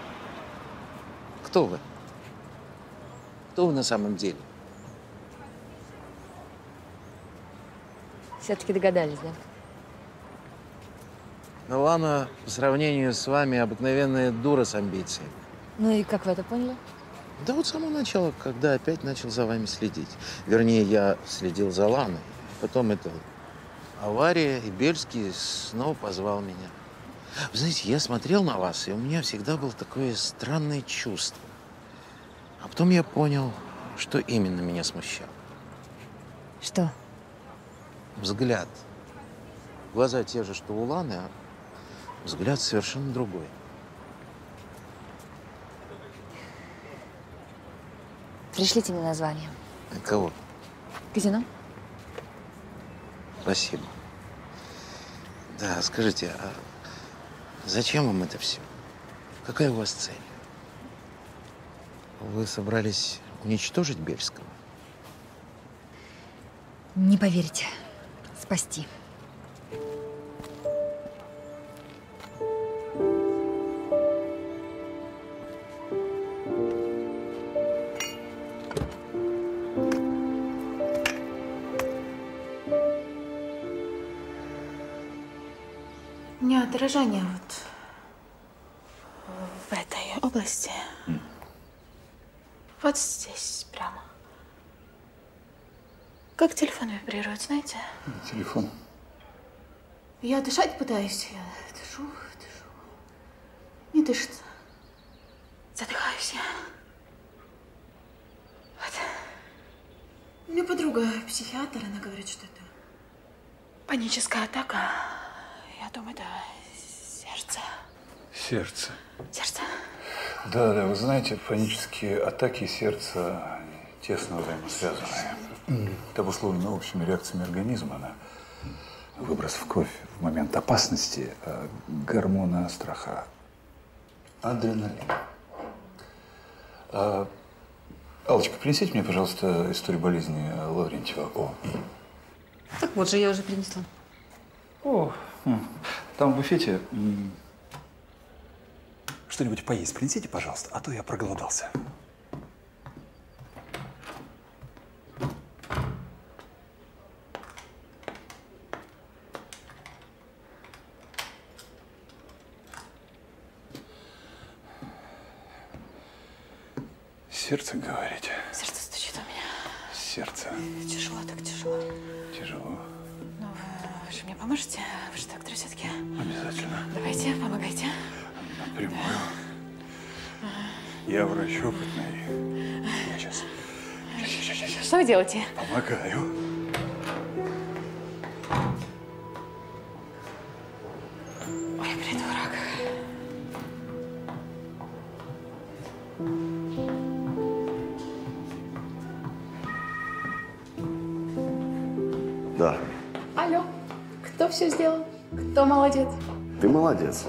Кто вы? Кто вы на самом деле? Все-таки догадались, да? Но Лана, по сравнению с вами, обыкновенная дура с амбициями. Ну и как вы это поняли? Да вот с самого начала, когда опять начал за вами следить. Вернее, я следил за Ланой. Потом это авария, и Бельский снова позвал меня. Вы знаете, я смотрел на вас, и у меня всегда было такое странное чувство. А потом я понял, что именно меня смущало. Что? Взгляд. Глаза те же, что у Ланы, а взгляд совершенно другой. Пришлите мне название. Кого? Казино? Спасибо. Да, скажите, а зачем вам это все? Какая у вас цель? Вы собрались уничтожить Бельского? Не поверите. Спасти. У меня дорожание вот в этой области. Mm. Вот здесь прямо. Как телефон вибрирует, знаете? Телефон. Я дышать пытаюсь. Я дышу, дышу. Не дышится. Задыхаюсь я. Вот. У меня подруга психиатр, она говорит, что это паническая атака. Я думаю, это сердце. Сердце. Сердце. Да, да, вы знаете, панические атаки сердца тесно взаимосвязаны. Это обусловлено общими реакциями организма на выброс в кровь в момент опасности гормона страха. Адреналин. А, Аллочка, принесите мне, пожалуйста, историю болезни Лаврентьева. О. Так вот же, я уже принесла. О, там в буфете что-нибудь поесть принесите, пожалуйста, а то я проголодался. Сердце, говорите? Сердце стучит у меня. Сердце. Тяжело, так тяжело. Тяжело. Ну, вы, вы же мне поможете? Вы же доктор все-таки. Обязательно. Давайте, помогайте. Напрямую. Я врач опытный. Я сейчас. Сейчас, сейчас, сейчас. Что вы делаете? Помогаю. Ой, придурок. Да. Алло, кто все сделал? Кто молодец? Ты молодец.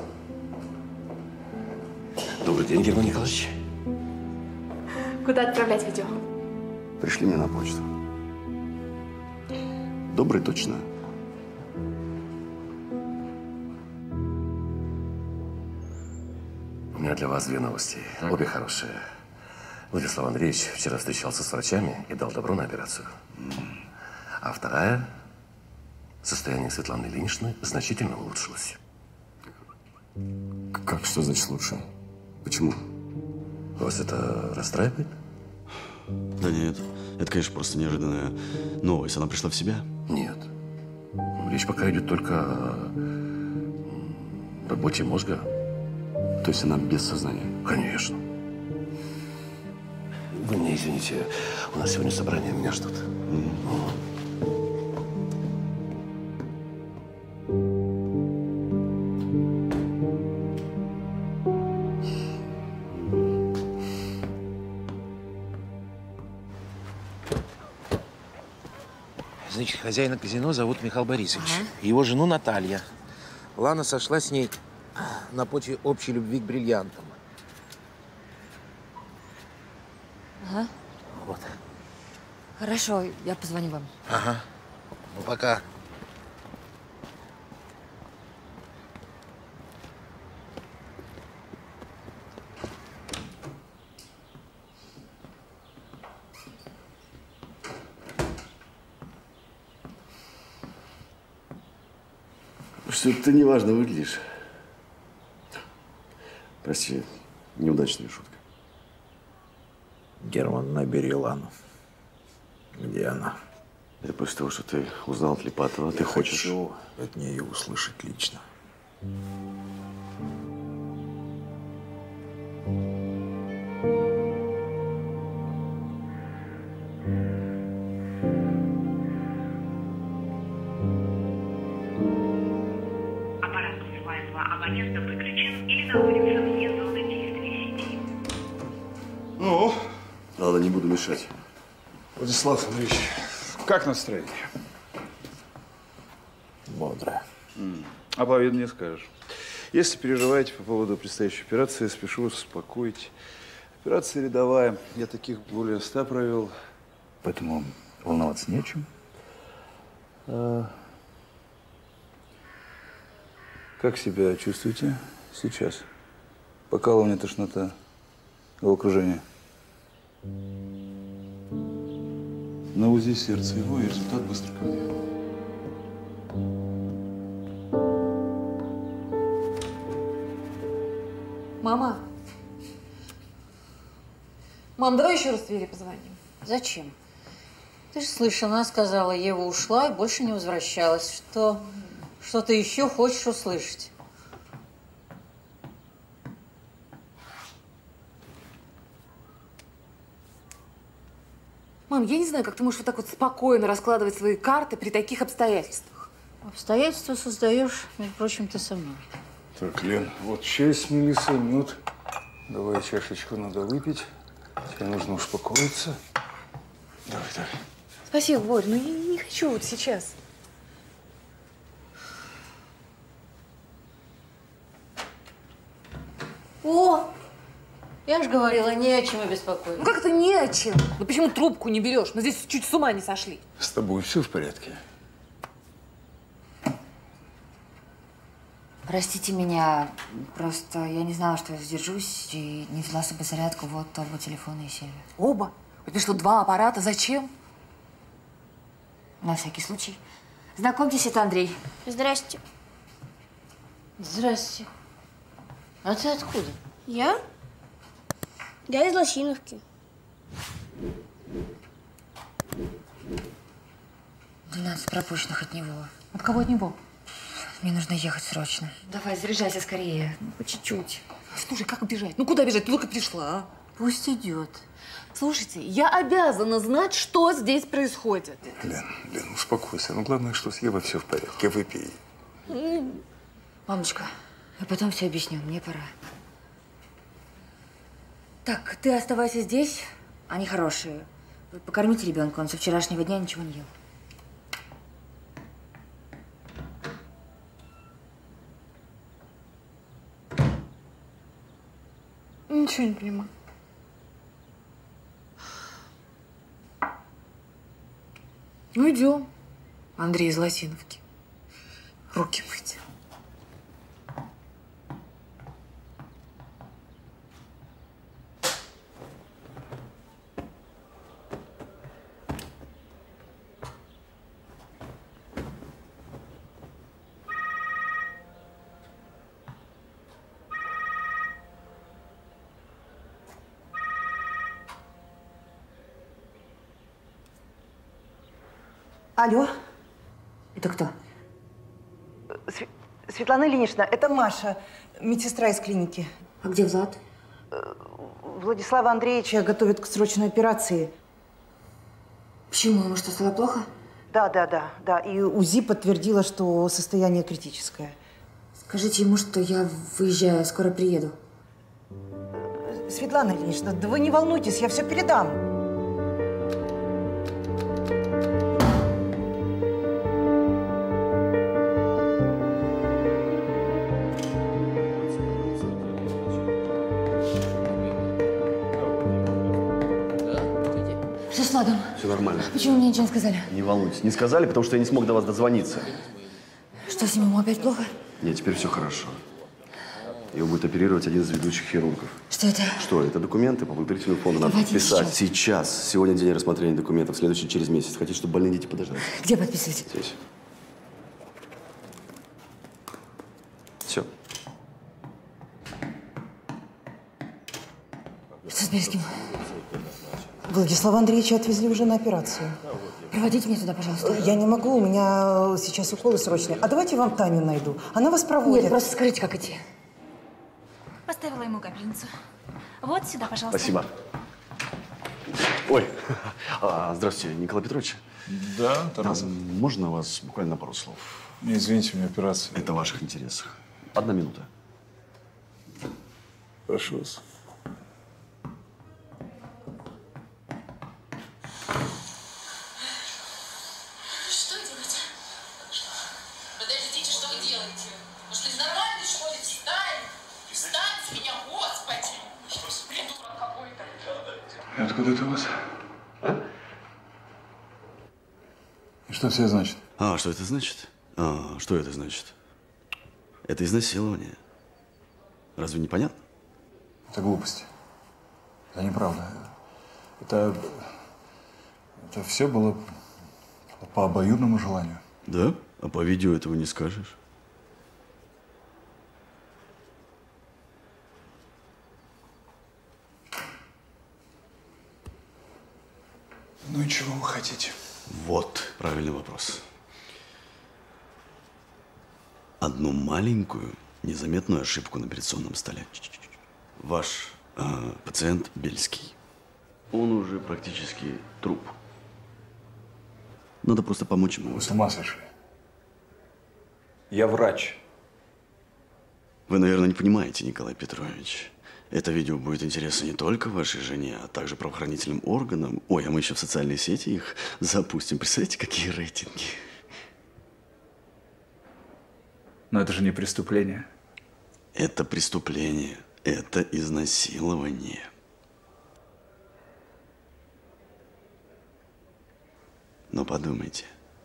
Добрый день, Герман Николаевич. Куда отправлять видео? Пришли мне на почту. Добрый точно. У меня для вас две новости. Обе хорошие. Владислав Андреевич вчера встречался с врачами и дал добро на операцию. А вторая, состояние Светланы Ильиничны значительно улучшилось. Как? Что значит лучше? Почему? Вас это расстраивает? Да нет, это, конечно, просто неожиданная новость. Она пришла в себя? Нет. Речь пока идет только о работе мозга. То есть она без сознания? Конечно. Вы мне извините, у нас сегодня собрание, меня ждут. Mm-hmm. Значит, хозяина казино зовут Михаил Борисович. Ага. Его жену Наталья. Лана сошла с ней на почве общей любви к бриллиантам. Ага. Вот. Хорошо, я позвоню вам. Ага. Ну, пока. Что-то ты неважно выглядишь. Прости, неудачная шутка. Герман, набери Лану. Где она? Это после того, что ты узнал от Липатова, ты хочешь… Я хочу от нее услышать лично. Ну? Ладно, не буду мешать. Владислав Андреевич, как настроение? Бодрое. Mm. А по виду не скажешь. Если переживаете по поводу предстоящей операции, спешу успокоить. Операция рядовая. Я таких более ста провел. Поэтому волноваться не о чем. А... Как себя чувствуете сейчас? Покалывание, тошнота, головокружение. На УЗИ сердца его, и результат быстро ко мне. Мама. Мам, давай еще раз Вере позвоним. Зачем? Ты же слышала, она сказала, Ева ушла и больше не возвращалась. Что, что ты еще хочешь услышать? Мам, я не знаю, как ты можешь вот так вот спокойно раскладывать свои карты при таких обстоятельствах. Обстоятельства создаешь, между прочим, ты сама. Так, Лен, вот шесть миллисеминут. Давай чашечку надо выпить. Тебе нужно успокоиться. Давай, давай. Спасибо, Борь, но я не хочу вот сейчас. О! Я же говорила, не о чем беспокоиться. Ну как это не о чем? Ну почему трубку не берешь? Мы здесь чуть с ума не сошли. С тобой все в порядке? Простите меня, просто я не знала, что я задержусь, и не взяла с собой зарядку. Вот оба телефона и сели. Оба? У тебя что, два аппарата? Зачем? На всякий случай. Знакомьтесь, это Андрей. Здрасте. Здрасте. А ты откуда? Я? Я из Лосиновки. двенадцать пропущенных от него. От кого от него? Мне нужно ехать срочно. Давай, заряжайся скорее. Ну, по чуть-чуть. Слушай, как бежать? Ну куда бежать? Ты только пришла, а? Пусть идет. Слушайте, я обязана знать, что здесь происходит. Лен, Лен, успокойся. Ну, главное, что с Евой все в порядке. Выпей. Мамочка, я потом все объясню. Мне пора. Так, ты оставайся здесь. Они хорошие. Вы покормите ребенка. Он со вчерашнего дня ничего не ел. Ничего не понимаю. Ну, идем. Андрей из Лосиновки. Руки мыть. Алло. Это кто? Св- Светлана Ильинична, это Маша, медсестра из клиники. А где Влад? Владислава Андреевича готовят к срочной операции. Почему? Ему что, стало плохо? Да, да, да, да. И УЗИ подтвердило, что состояние критическое. Скажите ему, что я выезжаю, скоро приеду. Светлана Ильинична, да вы не волнуйтесь, я все передам. Что с Владом? Все нормально. Почему мне ничего не сказали? Не волнуйтесь. Не сказали, потому что я не смог до вас дозвониться. Что с ним, ему опять плохо? Нет, теперь все хорошо. Его будет оперировать один из ведущих хирургов. Что это? Что? Это документы по благотворительному фонду. Надо Давайте подписать сейчас. сейчас. Сегодня день рассмотрения документов, следующий через месяц. Хотите, чтобы больные дети подождали? Где подписывать? Здесь. Все. Что с Бельским? Владислава Андреевича отвезли уже на операцию. Проводите меня туда, пожалуйста. Я не могу, у меня сейчас уколы срочные. А давайте я вам Таню найду. Она вас проводит. Нет, просто скажите, как идти. Поставила ему капельницу. Вот сюда, пожалуйста. Спасибо. Ой, а, здравствуйте, Николай Петрович. Да, Тарасов. А, можно вас буквально на пару слов? Не, извините, у меня операция. Это в ваших интересах. Одна минута. Прошу вас. Что делать? Подождите, что вы делаете? Может, вы нормальный, что ли? Встань! Встань с меня, господи! Придурок какой-то. Откуда это у вас? А? И что все значит? А, что это значит? А, что это значит? Это изнасилование. Разве не понятно? Это глупости. Это неправда. Это, это все было по обоюдному желанию. Да? А по видео этого не скажешь. Ну и чего вы хотите? Вот правильный вопрос. Одну маленькую незаметную ошибку на операционном столе. Ваш э, пациент Бельский. Он уже практически труп. Надо просто помочь ему. Вы с ума сошли. Я врач. Вы, наверное, не понимаете, Николай Петрович. Это видео будет интересно не только вашей жене, а также правоохранительным органам. Ой, а мы еще в социальные сети их запустим. Представляете, какие рейтинги? Но это же не преступление. Это преступление. Это изнасилование. Но подумайте.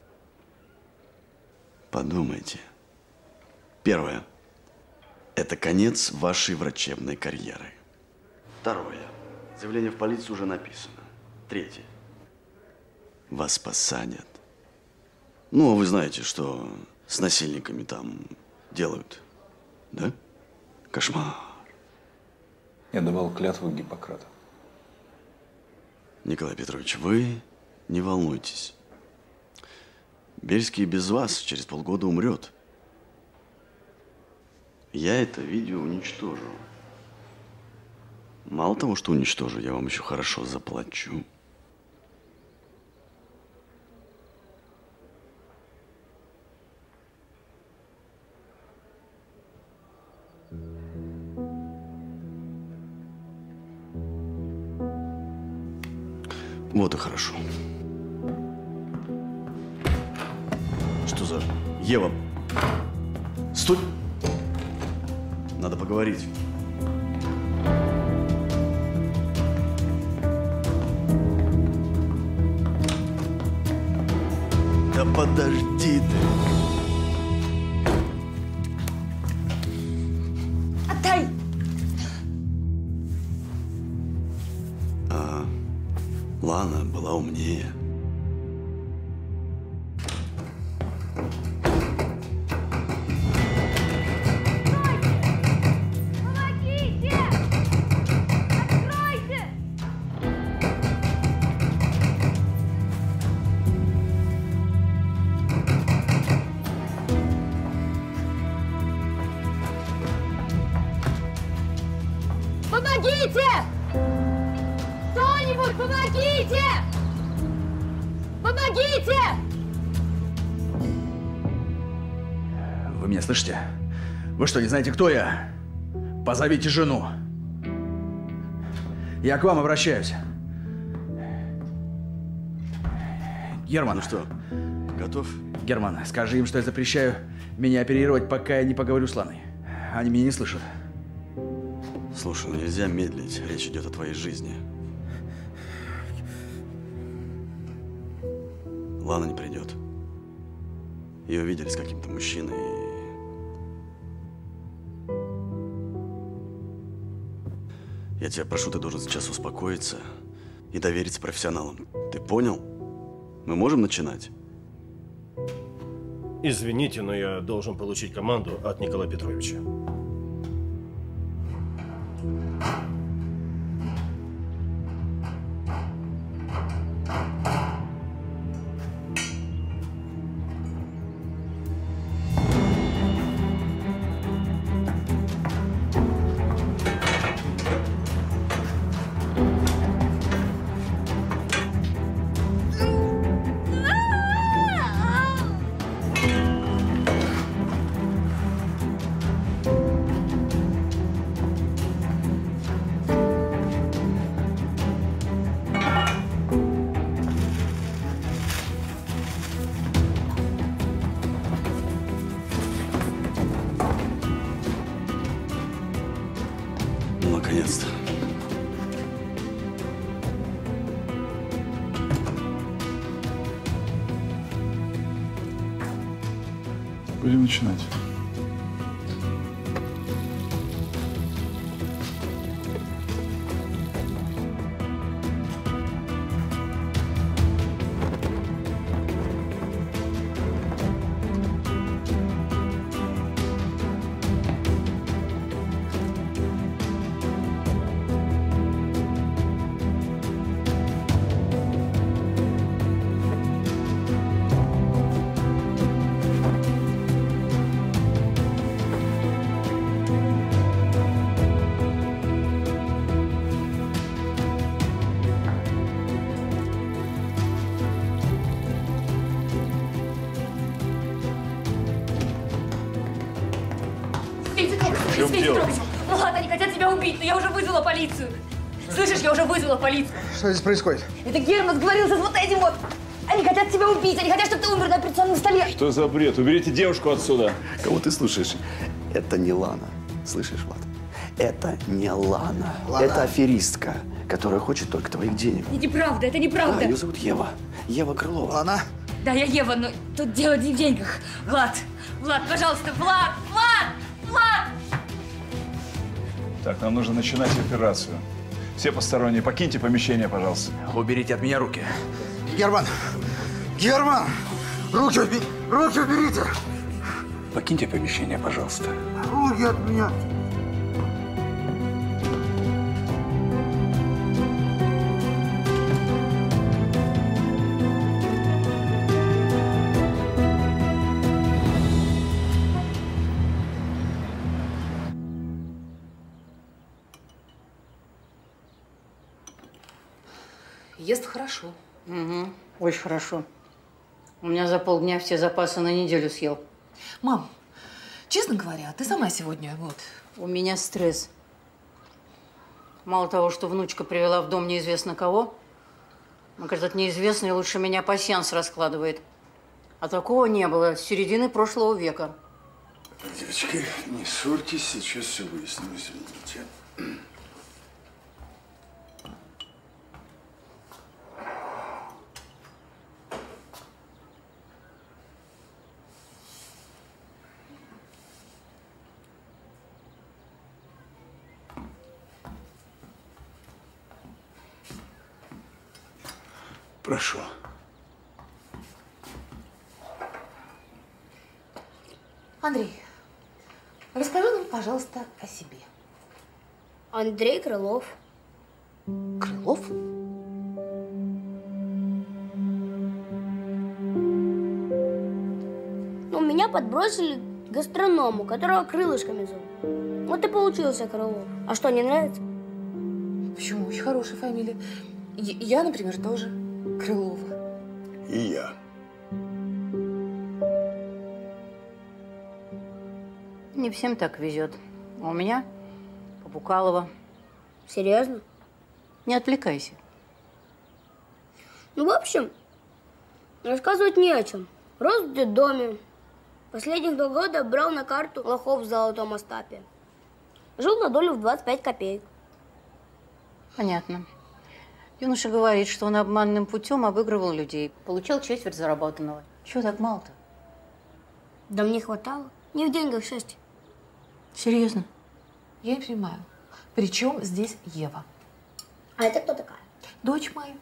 Подумайте. Первое. Это конец вашей врачебной карьеры. Второе. Заявление в полицию уже написано. Третье. Вас посадят. Ну, а вы знаете, что с насильниками там делают, да? Кошмар. Я давал клятву Гиппократа. Николай Петрович, вы не волнуйтесь. Бельский без вас через полгода умрет. Я это видео уничтожу. Мало того, что уничтожу, я вам еще хорошо заплачу. Вот и хорошо. Что за... Ева! Стой! Надо поговорить. Да подожди ты! Отдай! А Лана была умнее. Помогите! Кто-нибудь, помогите! Помогите! Вы меня слышите? Вы что, не знаете, кто я? Позовите жену. Я к вам обращаюсь. Герман. Ну что, готов? Герман, скажи им, что я запрещаю меня оперировать, пока я не поговорю с Ланой. Они меня не слышат. Слушай, ну нельзя медлить. Речь идет о твоей жизни. Лана не придет. Ее видели с каким-то мужчиной. Я тебя прошу, ты должен сейчас успокоиться и довериться профессионалам. Ты понял? Мы можем начинать? Извините, но я должен получить команду от Николая Петровича. Наконец-то. Будем начинать. В чем дело? Ну ладно, они хотят тебя убить, но я уже вызвала полицию. Слышишь, я уже вызвала полицию. Что здесь происходит? Это Герман сговорился с вот этим вот. Они хотят тебя убить, они хотят, чтобы ты умер на операционном столе. Что за бред? Уберите девушку отсюда. Кого ты слушаешь? Это не Лана. Слышишь, Влад? Это не Лана. Лана. Это аферистка, которая хочет только твоих денег. Это неправда, это неправда. Да, ее зовут Ева. Ева Крылова. Лана? Да, я Ева, но тут дело не в деньгах. Влад, Влад, пожалуйста, Влад, Влад, Влад! Так, нам нужно начинать операцию. Все посторонние, покиньте помещение, пожалуйста. Уберите от меня руки. Герман! Герман! Руки, уби... руки уберите! Покиньте помещение, пожалуйста. Руки от меня! Ест хорошо. Угу, очень хорошо. У меня за полдня все запасы на неделю съел. Мам, честно говоря, ты сама сегодня вот… У меня стресс. Мало того, что внучка привела в дом неизвестно кого, но этот неизвестный лучше меня пасьянс раскладывает. А такого не было с середины прошлого века. Девочки, не ссорьтесь, сейчас все выясним, извините. Прошу. Андрей, расскажи нам, пожалуйста, о себе. Андрей Крылов. Крылов? Ну, меня подбросили к гастроному, которого крылышками зовут. Вот и получился Крылов. А что, не нравится? Почему? Очень хорошая фамилия. Я, я, например, тоже Крылова. И я. Не всем так везет. А у меня Попукалова. Серьезно? Не отвлекайся. Ну, в общем, рассказывать не о чем. Рос в детдоме. Последних два года брал на карту лохов в Золотом Остапе. Жил на долю в двадцать пять копеек. Понятно. Юноша говорит, что он обманным путем обыгрывал людей. Получал четверть заработанного. Чего так мало-то? Да мне хватало. Не в деньгах счастье. Серьезно? Я не понимаю. Причем здесь Ева? А это кто такая? Дочь моя.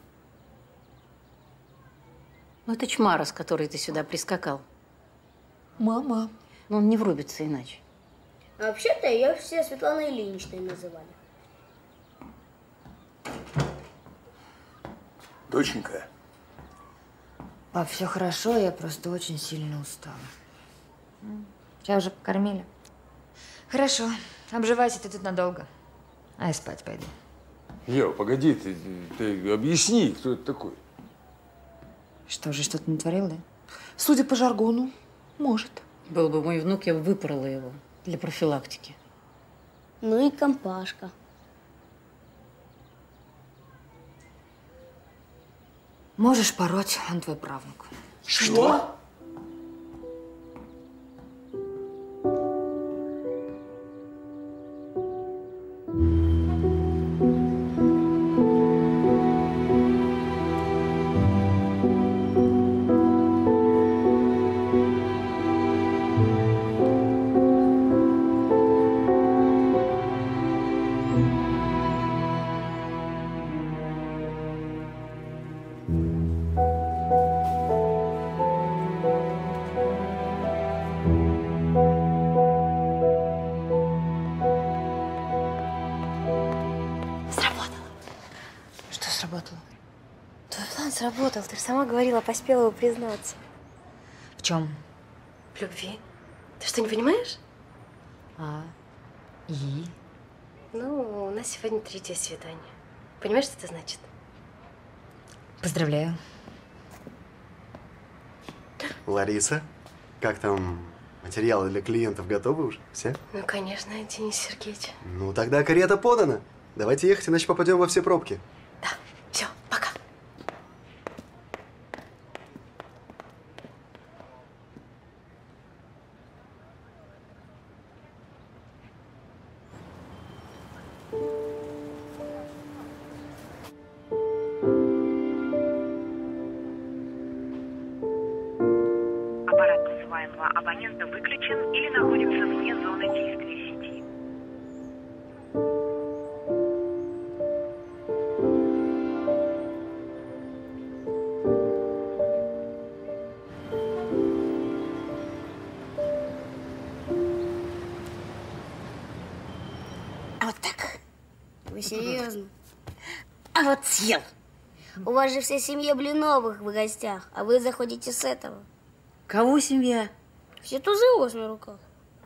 Ну, это чмара, с которой ты сюда прискакал. Мама. Но он не врубится иначе. А вообще-то ее все Светланой Ильиничной называли. Доченька. Пап, все хорошо, я просто очень сильно устала. Тебя уже покормили? Хорошо, обживайся ты тут надолго. А я спать пойду. Ева, погоди, ты, ты объясни, кто это такой. Что же, что-то натворил, да? Судя по жаргону, может. Был бы мой внук, я бы выпорола его для профилактики. Ну и компашка. Можешь пороть, он твой правнук. Что? Сработал. Ты же сама говорила, поспела бы признаться. В чем? В любви. Ты что, не понимаешь? А, и? Ну, у нас сегодня третье свидание. Понимаешь, что это значит? Поздравляю. Лариса, как там материалы для клиентов готовы уже? Все? Ну, конечно, Денис Сергеевич. Ну, тогда карета подана. Давайте ехать, иначе попадем во все пробки. Все, пока. Аппарат называемого абонента выключен или находится вне зоны действия сети. А вот так? Вы серьезно? А вот съел. У вас же вся семья Блиновых в гостях, а вы заходите с этого. Кого семья? Все тузы у вас на руках.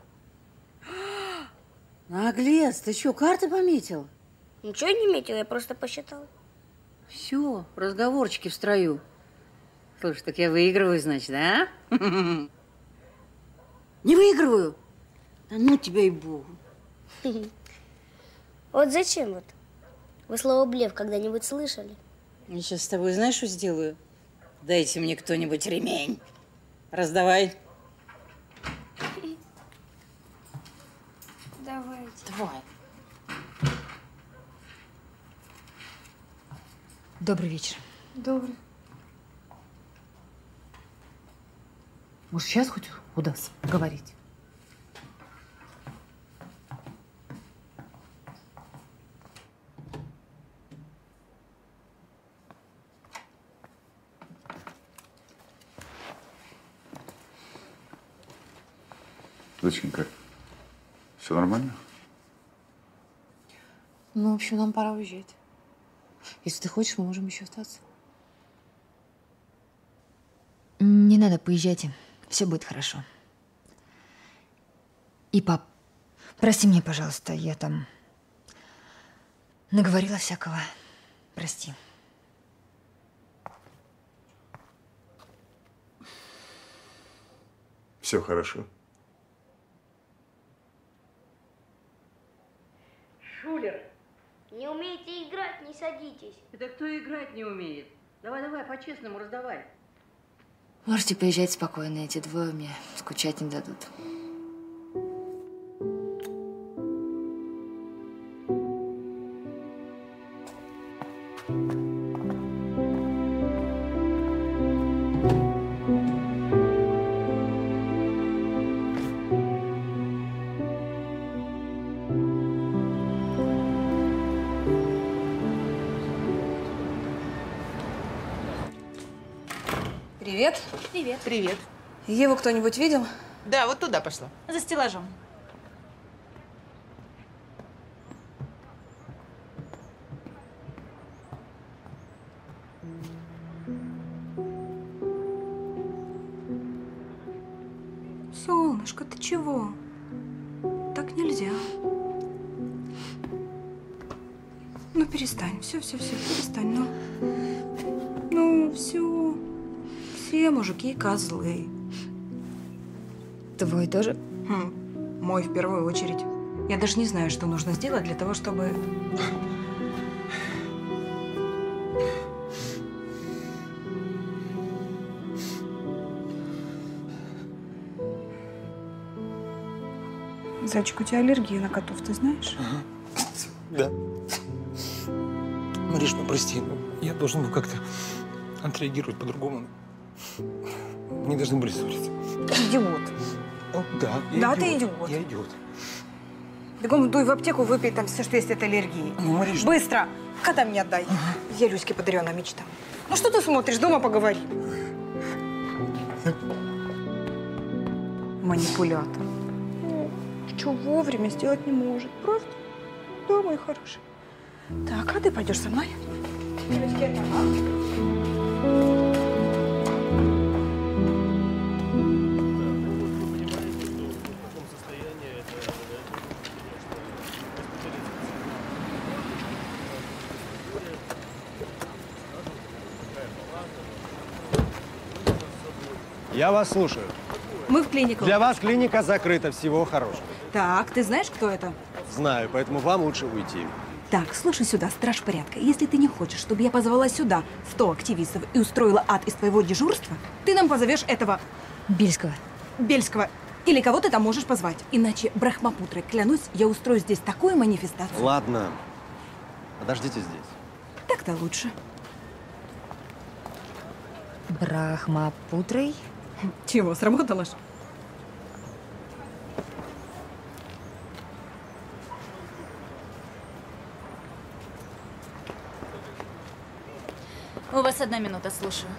Наглец, ты что, карты пометил? Ничего не метил, я просто посчитал. Все, разговорчики в строю. Слушай, так я выигрываю, значит, да? Не выигрываю? Да ну тебя и богу. Вот зачем вот? Вы слово «блеф» когда-нибудь слышали? Я сейчас с тобой знаешь, что сделаю? Дайте мне кто-нибудь ремень. Раздавай. Давайте. Давай. Добрый вечер. Добрый. Может, сейчас хоть удастся поговорить? Доченька, все нормально? Ну, в общем, нам пора уезжать. Если ты хочешь, мы можем еще остаться. Не надо, поезжайте. Все будет хорошо. И, пап, прости меня, пожалуйста, я там… Наговорила всякого. Прости. Все хорошо. Шулер, не умеете играть, не садитесь. Это кто играть не умеет? Давай, давай, по-честному раздавай. Можете поезжать спокойно, эти двое мне скучать не дадут. Привет. Привет. Привет. Еву кто-нибудь видел? Да, вот туда пошла. За стеллажом. Солнышко, ты чего? Так нельзя. Ну, перестань. Все, все, все, перестань. Ну, ну все. Все мужики козлы. Твой тоже? Хм, мой в первую очередь. Я даже не знаю, что нужно сделать для того, чтобы… Зайчик, у тебя аллергия на котов, ты знаешь? Ага. Да. Мариш, ну прости, ну, я должен был как-то отреагировать по-другому. Не должны были ссориться. Идиот. О, да, я Да, идиот. ты идиот. Я идиот. Бегом дуй в аптеку, выпей там все, что есть от аллергии. Ну, Мариш… Быстро! Кота мне отдай. Ага. Я Люське подаренная мечта. Ну что ты смотришь? Дома поговорим. Манипулятор. Что вовремя сделать не может. Правда? Да, мой хороший. Так, а ты пойдешь со мной? Я вас слушаю. Мы в клинику. Для вас клиника закрыта. Всего хорошего. Так, ты знаешь, кто это? Знаю, поэтому вам лучше уйти. Так, слушай сюда, страж порядка. Если ты не хочешь, чтобы я позвала сюда сто активистов и устроила ад из твоего дежурства, ты нам позовешь этого… Бельского. Бельского. Или кого ты там можешь позвать. Иначе, Брахмапутрой, клянусь, я устрою здесь такую манифестацию. Ладно. Подождите здесь. Так-то лучше. Брахмапутрой? Чего, сработало ж? У вас одна минута, слушаю.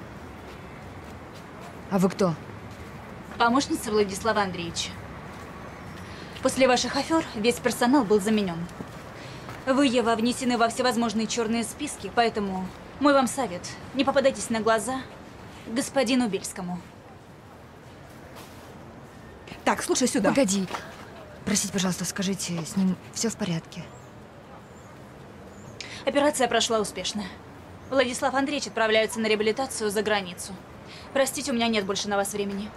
А вы кто? Помощница Владислава Андреевича. После ваших афер весь персонал был заменен. Вы, Ева, внесены во всевозможные черные списки, поэтому мой вам совет. Не попадайтесь на глаза господину Бельскому. Так, слушай сюда. Погоди. Простите, пожалуйста, скажите, с ним все в порядке? Операция прошла успешно. Владислав Андреевич отправляется на реабилитацию за границу. Простите, у меня нет больше на вас времени.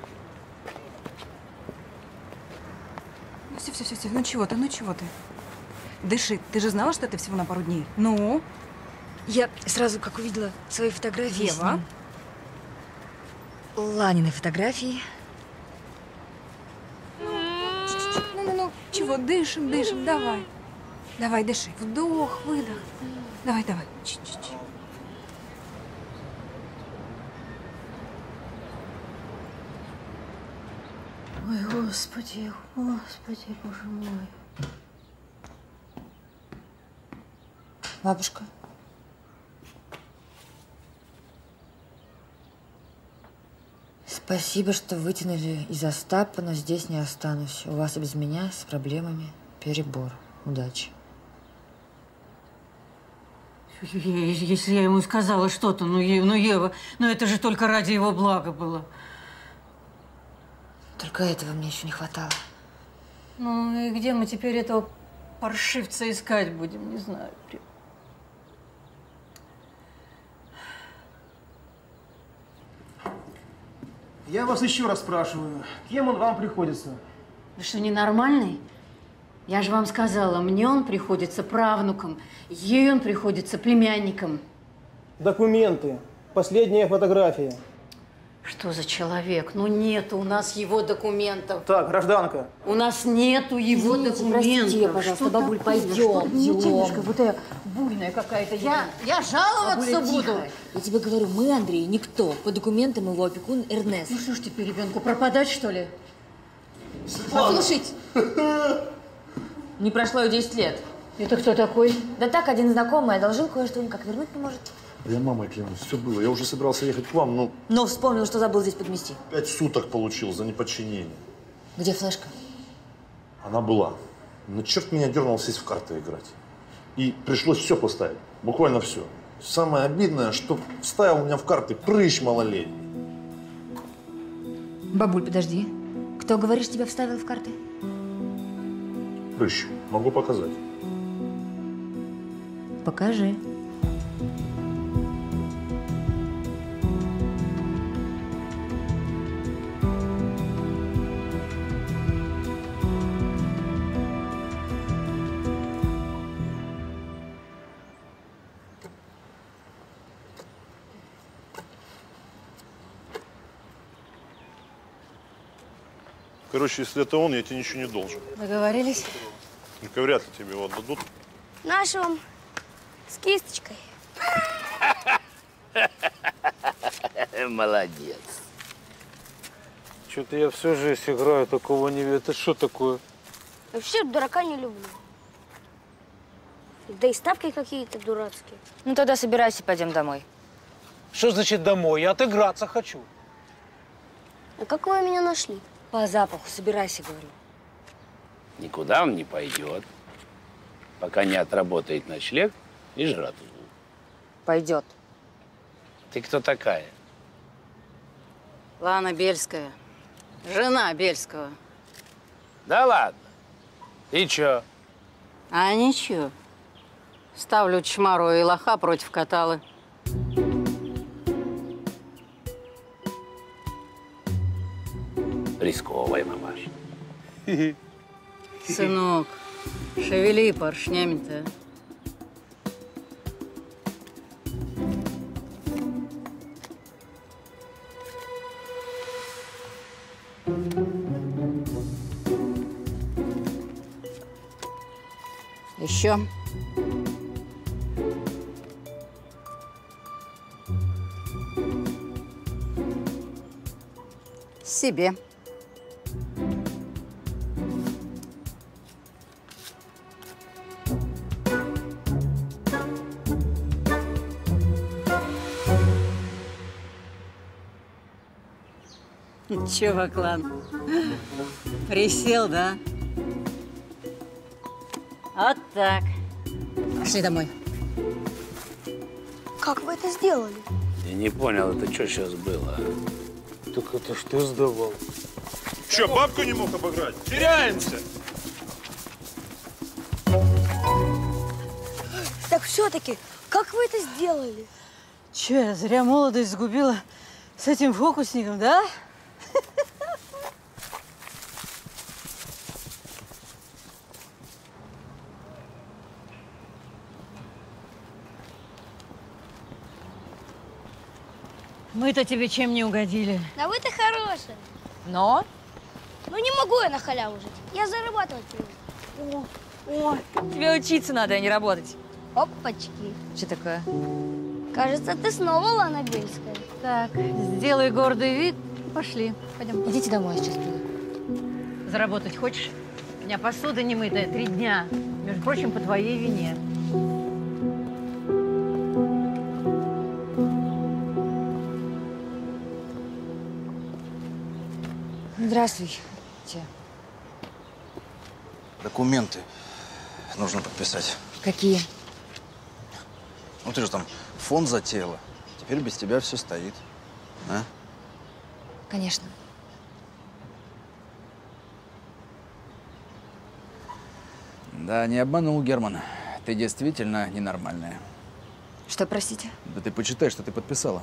Все, все, все, все. Ну чего ты, ну чего ты? Дыши. Ты же знала, что это всего на пару дней? Ну? Я сразу, как увидела свои фотографии с Ева? ним. Ланины фотографии. Ну-ну-ну. Чего? Дышим, дышим. Давай. Давай, дыши. Вдох, выдох. Давай, давай. Чуть-чуть. Ой, Господи, Господи, Боже мой. Бабушка. Спасибо, что вытянули из Остапа, но здесь не останусь. У вас и без меня с проблемами перебор. Удачи. Если я ему сказала что-то, ну, Е- ну, Ева, ну это же только ради его блага было. Только этого мне еще не хватало. Ну и где мы теперь этого паршивца искать будем, не знаю. Я вас еще раз спрашиваю, кем он вам приходится? Вы что, ненормальный? Я же вам сказала, мне он приходится правнуком, ей он приходится племянником. Документы. Последняя фотография. Что за человек? Ну нету у нас его документов. Так, гражданка. У нас нету его Извините, документов. простите, пожалуйста, Что бабуль, такое? пойдем. Что девушка, вот я буйная какая-то. Я, я жаловаться Бабуля, буду. тихо. Я тебе говорю, мы, Андрей, никто. По документам его опекун Эрнест. Ну что ж теперь ребенку пропадать, что ли? Послушайте. Не прошло и десять лет. Это кто такой? Да так, один знакомый одолжил кое-что, никак вернуть не может. Я мамой клянусь, все было. Я уже собирался ехать к вам, но… Но вспомнил, что забыл здесь подмести. Пять суток получил за неподчинение. Где флешка? Она была. Но черт меня дернул сесть в карты играть. И пришлось все поставить. Буквально все. Самое обидное, что вставил меня в карты прыщ малолетний. Бабуль, подожди. Кто, говоришь, тебя вставил в карты? Прыщ. Могу показать. Покажи. Короче, если это он, я тебе ничего не должен. Договорились? Только вряд ли тебе его отдадут. Наш вам с кисточкой. Молодец. Что-то я всю жизнь играю, такого не вижу. Это что такое? Вообще дурака не люблю. Да и ставки какие-то дурацкие. Ну тогда собирайся, пойдем домой. Что значит домой? Я отыграться хочу. А как вы меня нашли? По запаху, собирайся, говорю. Никуда он не пойдет, пока не отработает ночлег и жратву. Пойдет. Ты кто такая? Лана Бельская. Жена Бельского. Да ладно. И чё? А ничего. Ставлю чмару и лоха против Каталы. Рисковая мамаша. Сынок, шевели поршнями-то. Еще. Себе. Че, Баклан? Присел, да? Вот так. Пошли домой. Как вы это сделали? Я не понял, это что сейчас было? Так это ж ты сдавал. Че, бабку не мог обыграть? Теряемся! Так все-таки, как вы это сделали? Че, я зря молодость сгубила с этим фокусником, да? Мы-то тебе чем не угодили? Да вы-то хорошая. Но? Ну не могу я на халяву жить. Я зарабатывать привык. О, о, тебе учиться надо, а не работать. Опачки. Что такое? Кажется, ты снова Лана Бельская. Так, сделай гордый вид. Пошли, пойдем. Идите домой, я сейчас приду. Заработать хочешь? У меня посуда немытая три дня. Между прочим, по твоей вине. Здравствуйте. Документы нужно подписать. Какие? Ну ты же там фонд затеяла. Теперь без тебя все стоит. А? Конечно. Да, не обманул, Герман. Ты действительно ненормальная. Что, простите? Да ты почитай, что ты подписала.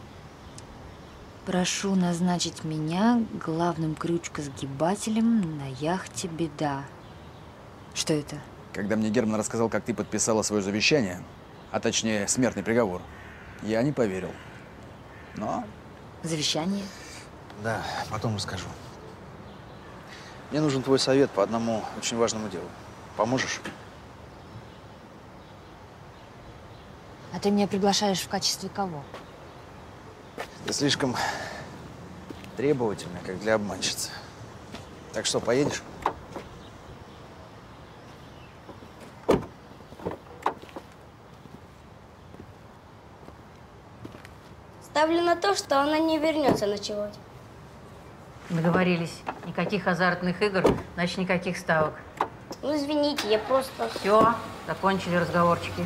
Прошу назначить меня главным крючкосгибателем на яхте «Беда». Что это? Когда мне Герман рассказал, как ты подписала свое завещание, а точнее смертный приговор, я не поверил. Но… Завещание? Да, потом расскажу. Мне нужен твой совет по одному очень важному делу. Поможешь? А ты меня приглашаешь в качестве кого? Ты слишком требовательна, как для обманщицы. Так что, поедешь? Ставлю на то, что она не вернется ночевать. Договорились. Никаких азартных игр, значит, никаких ставок. Ну, извините, я просто… Все, закончили разговорчики.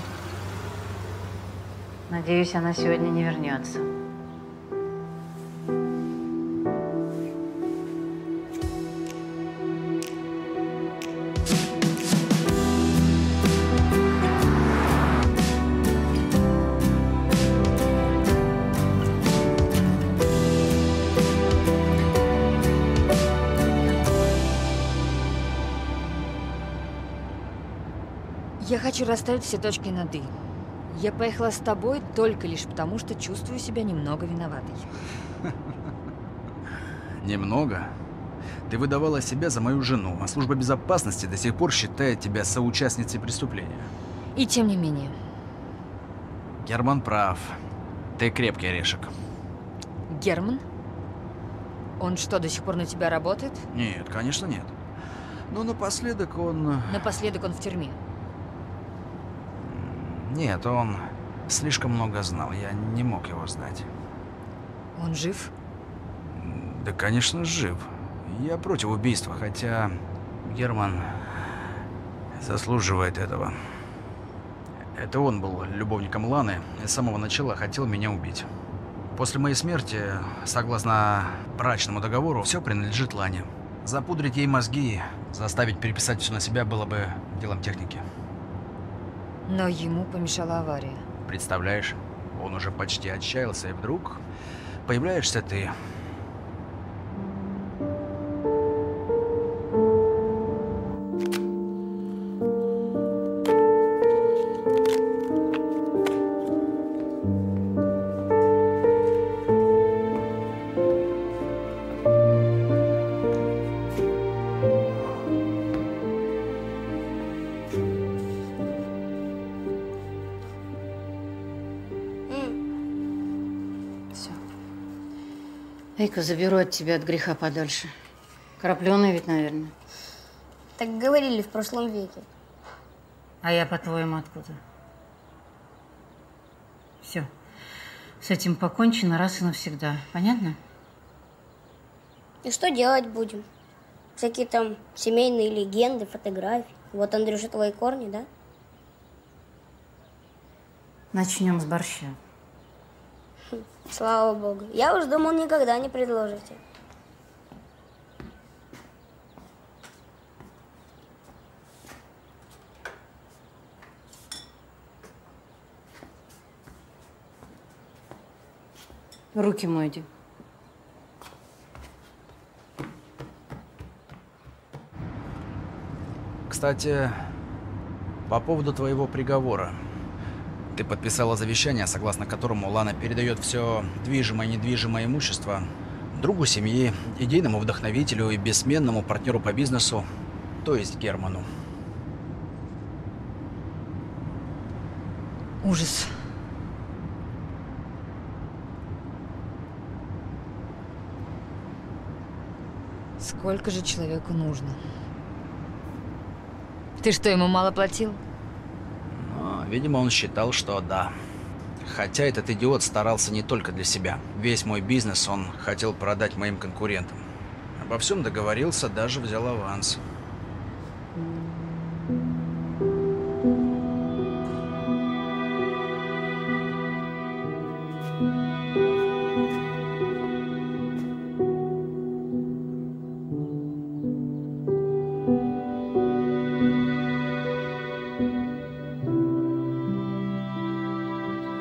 Надеюсь, она сегодня не вернется. Я хочу расставить все точки над «и». Я поехала с тобой только лишь потому, что чувствую себя немного виноватой. Немного? Ты выдавала себя за мою жену, а служба безопасности до сих пор считает тебя соучастницей преступления. И тем не менее. Герман прав. Ты крепкий орешек. Герман? Он что, до сих пор на тебя работает? Нет, конечно, нет. Но напоследок он… Напоследок он в тюрьме. Нет, он слишком много знал. Я не мог его знать. Он жив? Да, конечно, жив. Я против убийства, хотя Герман заслуживает этого. Это он был любовником Ланы и с самого начала хотел меня убить. После моей смерти, согласно брачному договору, все принадлежит Лане. Запудрить ей мозги, заставить переписать все на себя было бы делом техники. Но ему помешала авария. Представляешь, он уже почти отчаялся, и вдруг появляешься ты. Дай-ка заберу от тебя от греха подальше. Крапленый ведь, наверное. Так говорили в прошлом веке. А я, по-твоему, откуда? Все. С этим покончено раз и навсегда. Понятно? И что делать будем? Всякие там семейные легенды, фотографии. Вот, Андрюша, твои корни, да? Начнем с борща. Слава богу. Я уж думал, никогда не предложите. Руки мойте. Кстати, по поводу твоего приговора. Ты подписала завещание, согласно которому Лана передает все движимое и недвижимое имущество другу семьи, идейному вдохновителю и бессменному партнеру по бизнесу, то есть Герману. Ужас. Сколько же человеку нужно? Ты что, ему мало платил? Но, видимо, он считал, что да. Хотя этот идиот старался не только для себя. Весь мой бизнес он хотел продать моим конкурентам. Обо всем договорился, даже взял аванс.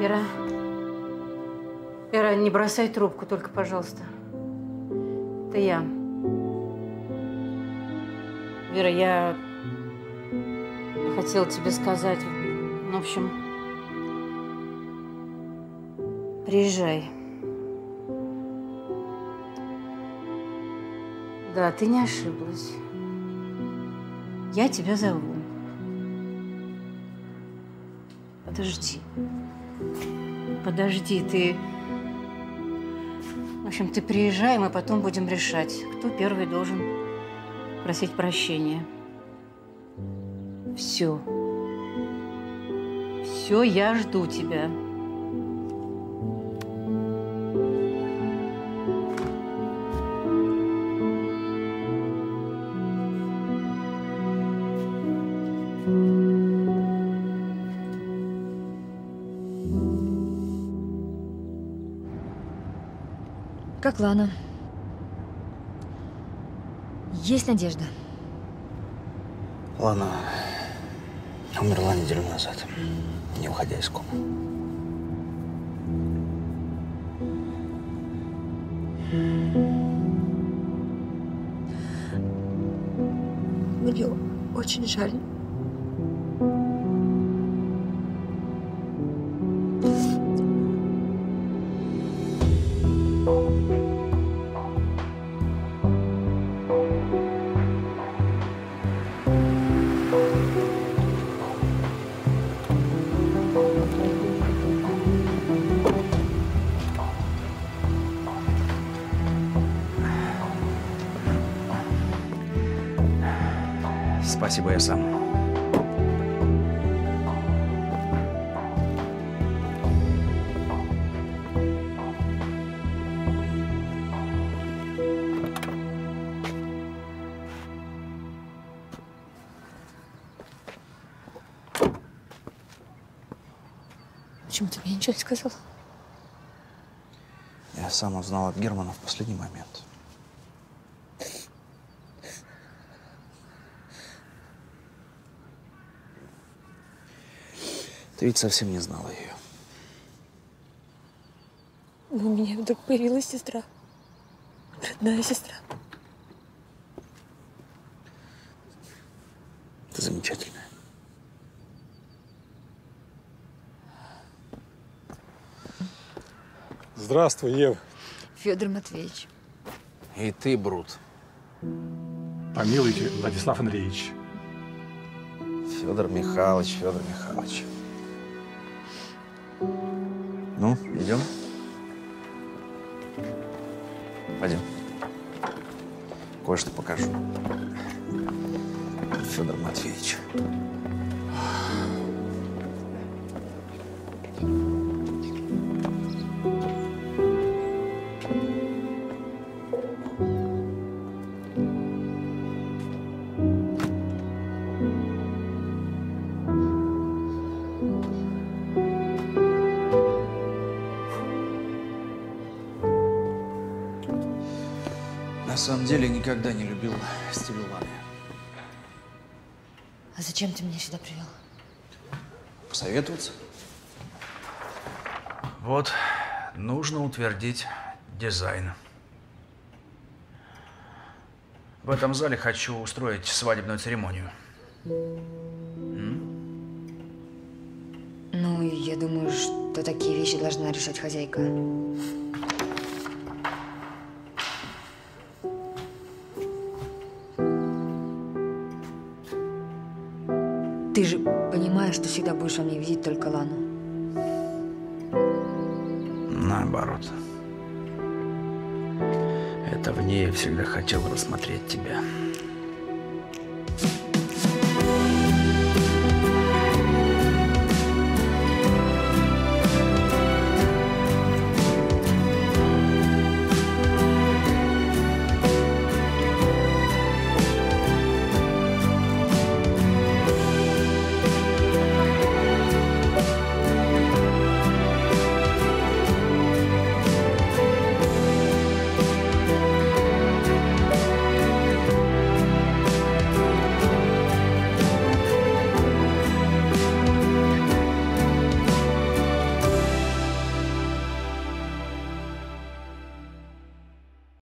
Вера. Вера, не бросай трубку, только, пожалуйста. Это я. Вера, я хотела тебе сказать, в общем, приезжай. Да, ты не ошиблась. Я тебя зову. Подожди. Подожди, ты… В общем, ты приезжай, мы потом будем решать, кто первый должен просить прощения. Все. Все, я жду тебя. Как Лана? Есть надежда? Лана умерла неделю назад, не уходя из комы. Мне очень жаль. Спасибо, я сам. Почему ты мне ничего не сказал? Я сам узнал от Германа в последний момент. Ты ведь совсем не знала ее. Но у меня вдруг появилась сестра. Родная сестра. Ты замечательная. Здравствуй, Ева. Федор Матвеевич. И ты, Брут. Помилуйте, Владислав Андреевич. Федор Михайлович, Федор Михайлович. Ну, идем? Пойдем. Кое-что покажу. Федор Матвеевич. На самом деле, никогда не любил стиль Ланы. А зачем ты меня сюда привел? Посоветоваться? Вот, нужно утвердить дизайн. В этом зале хочу устроить свадебную церемонию. М? Ну, я думаю, что такие вещи должна решать хозяйка. Ты же понимаешь, что всегда будешь во мне видеть только Лану. Наоборот. Это в ней я всегда хотел рассмотреть тебя.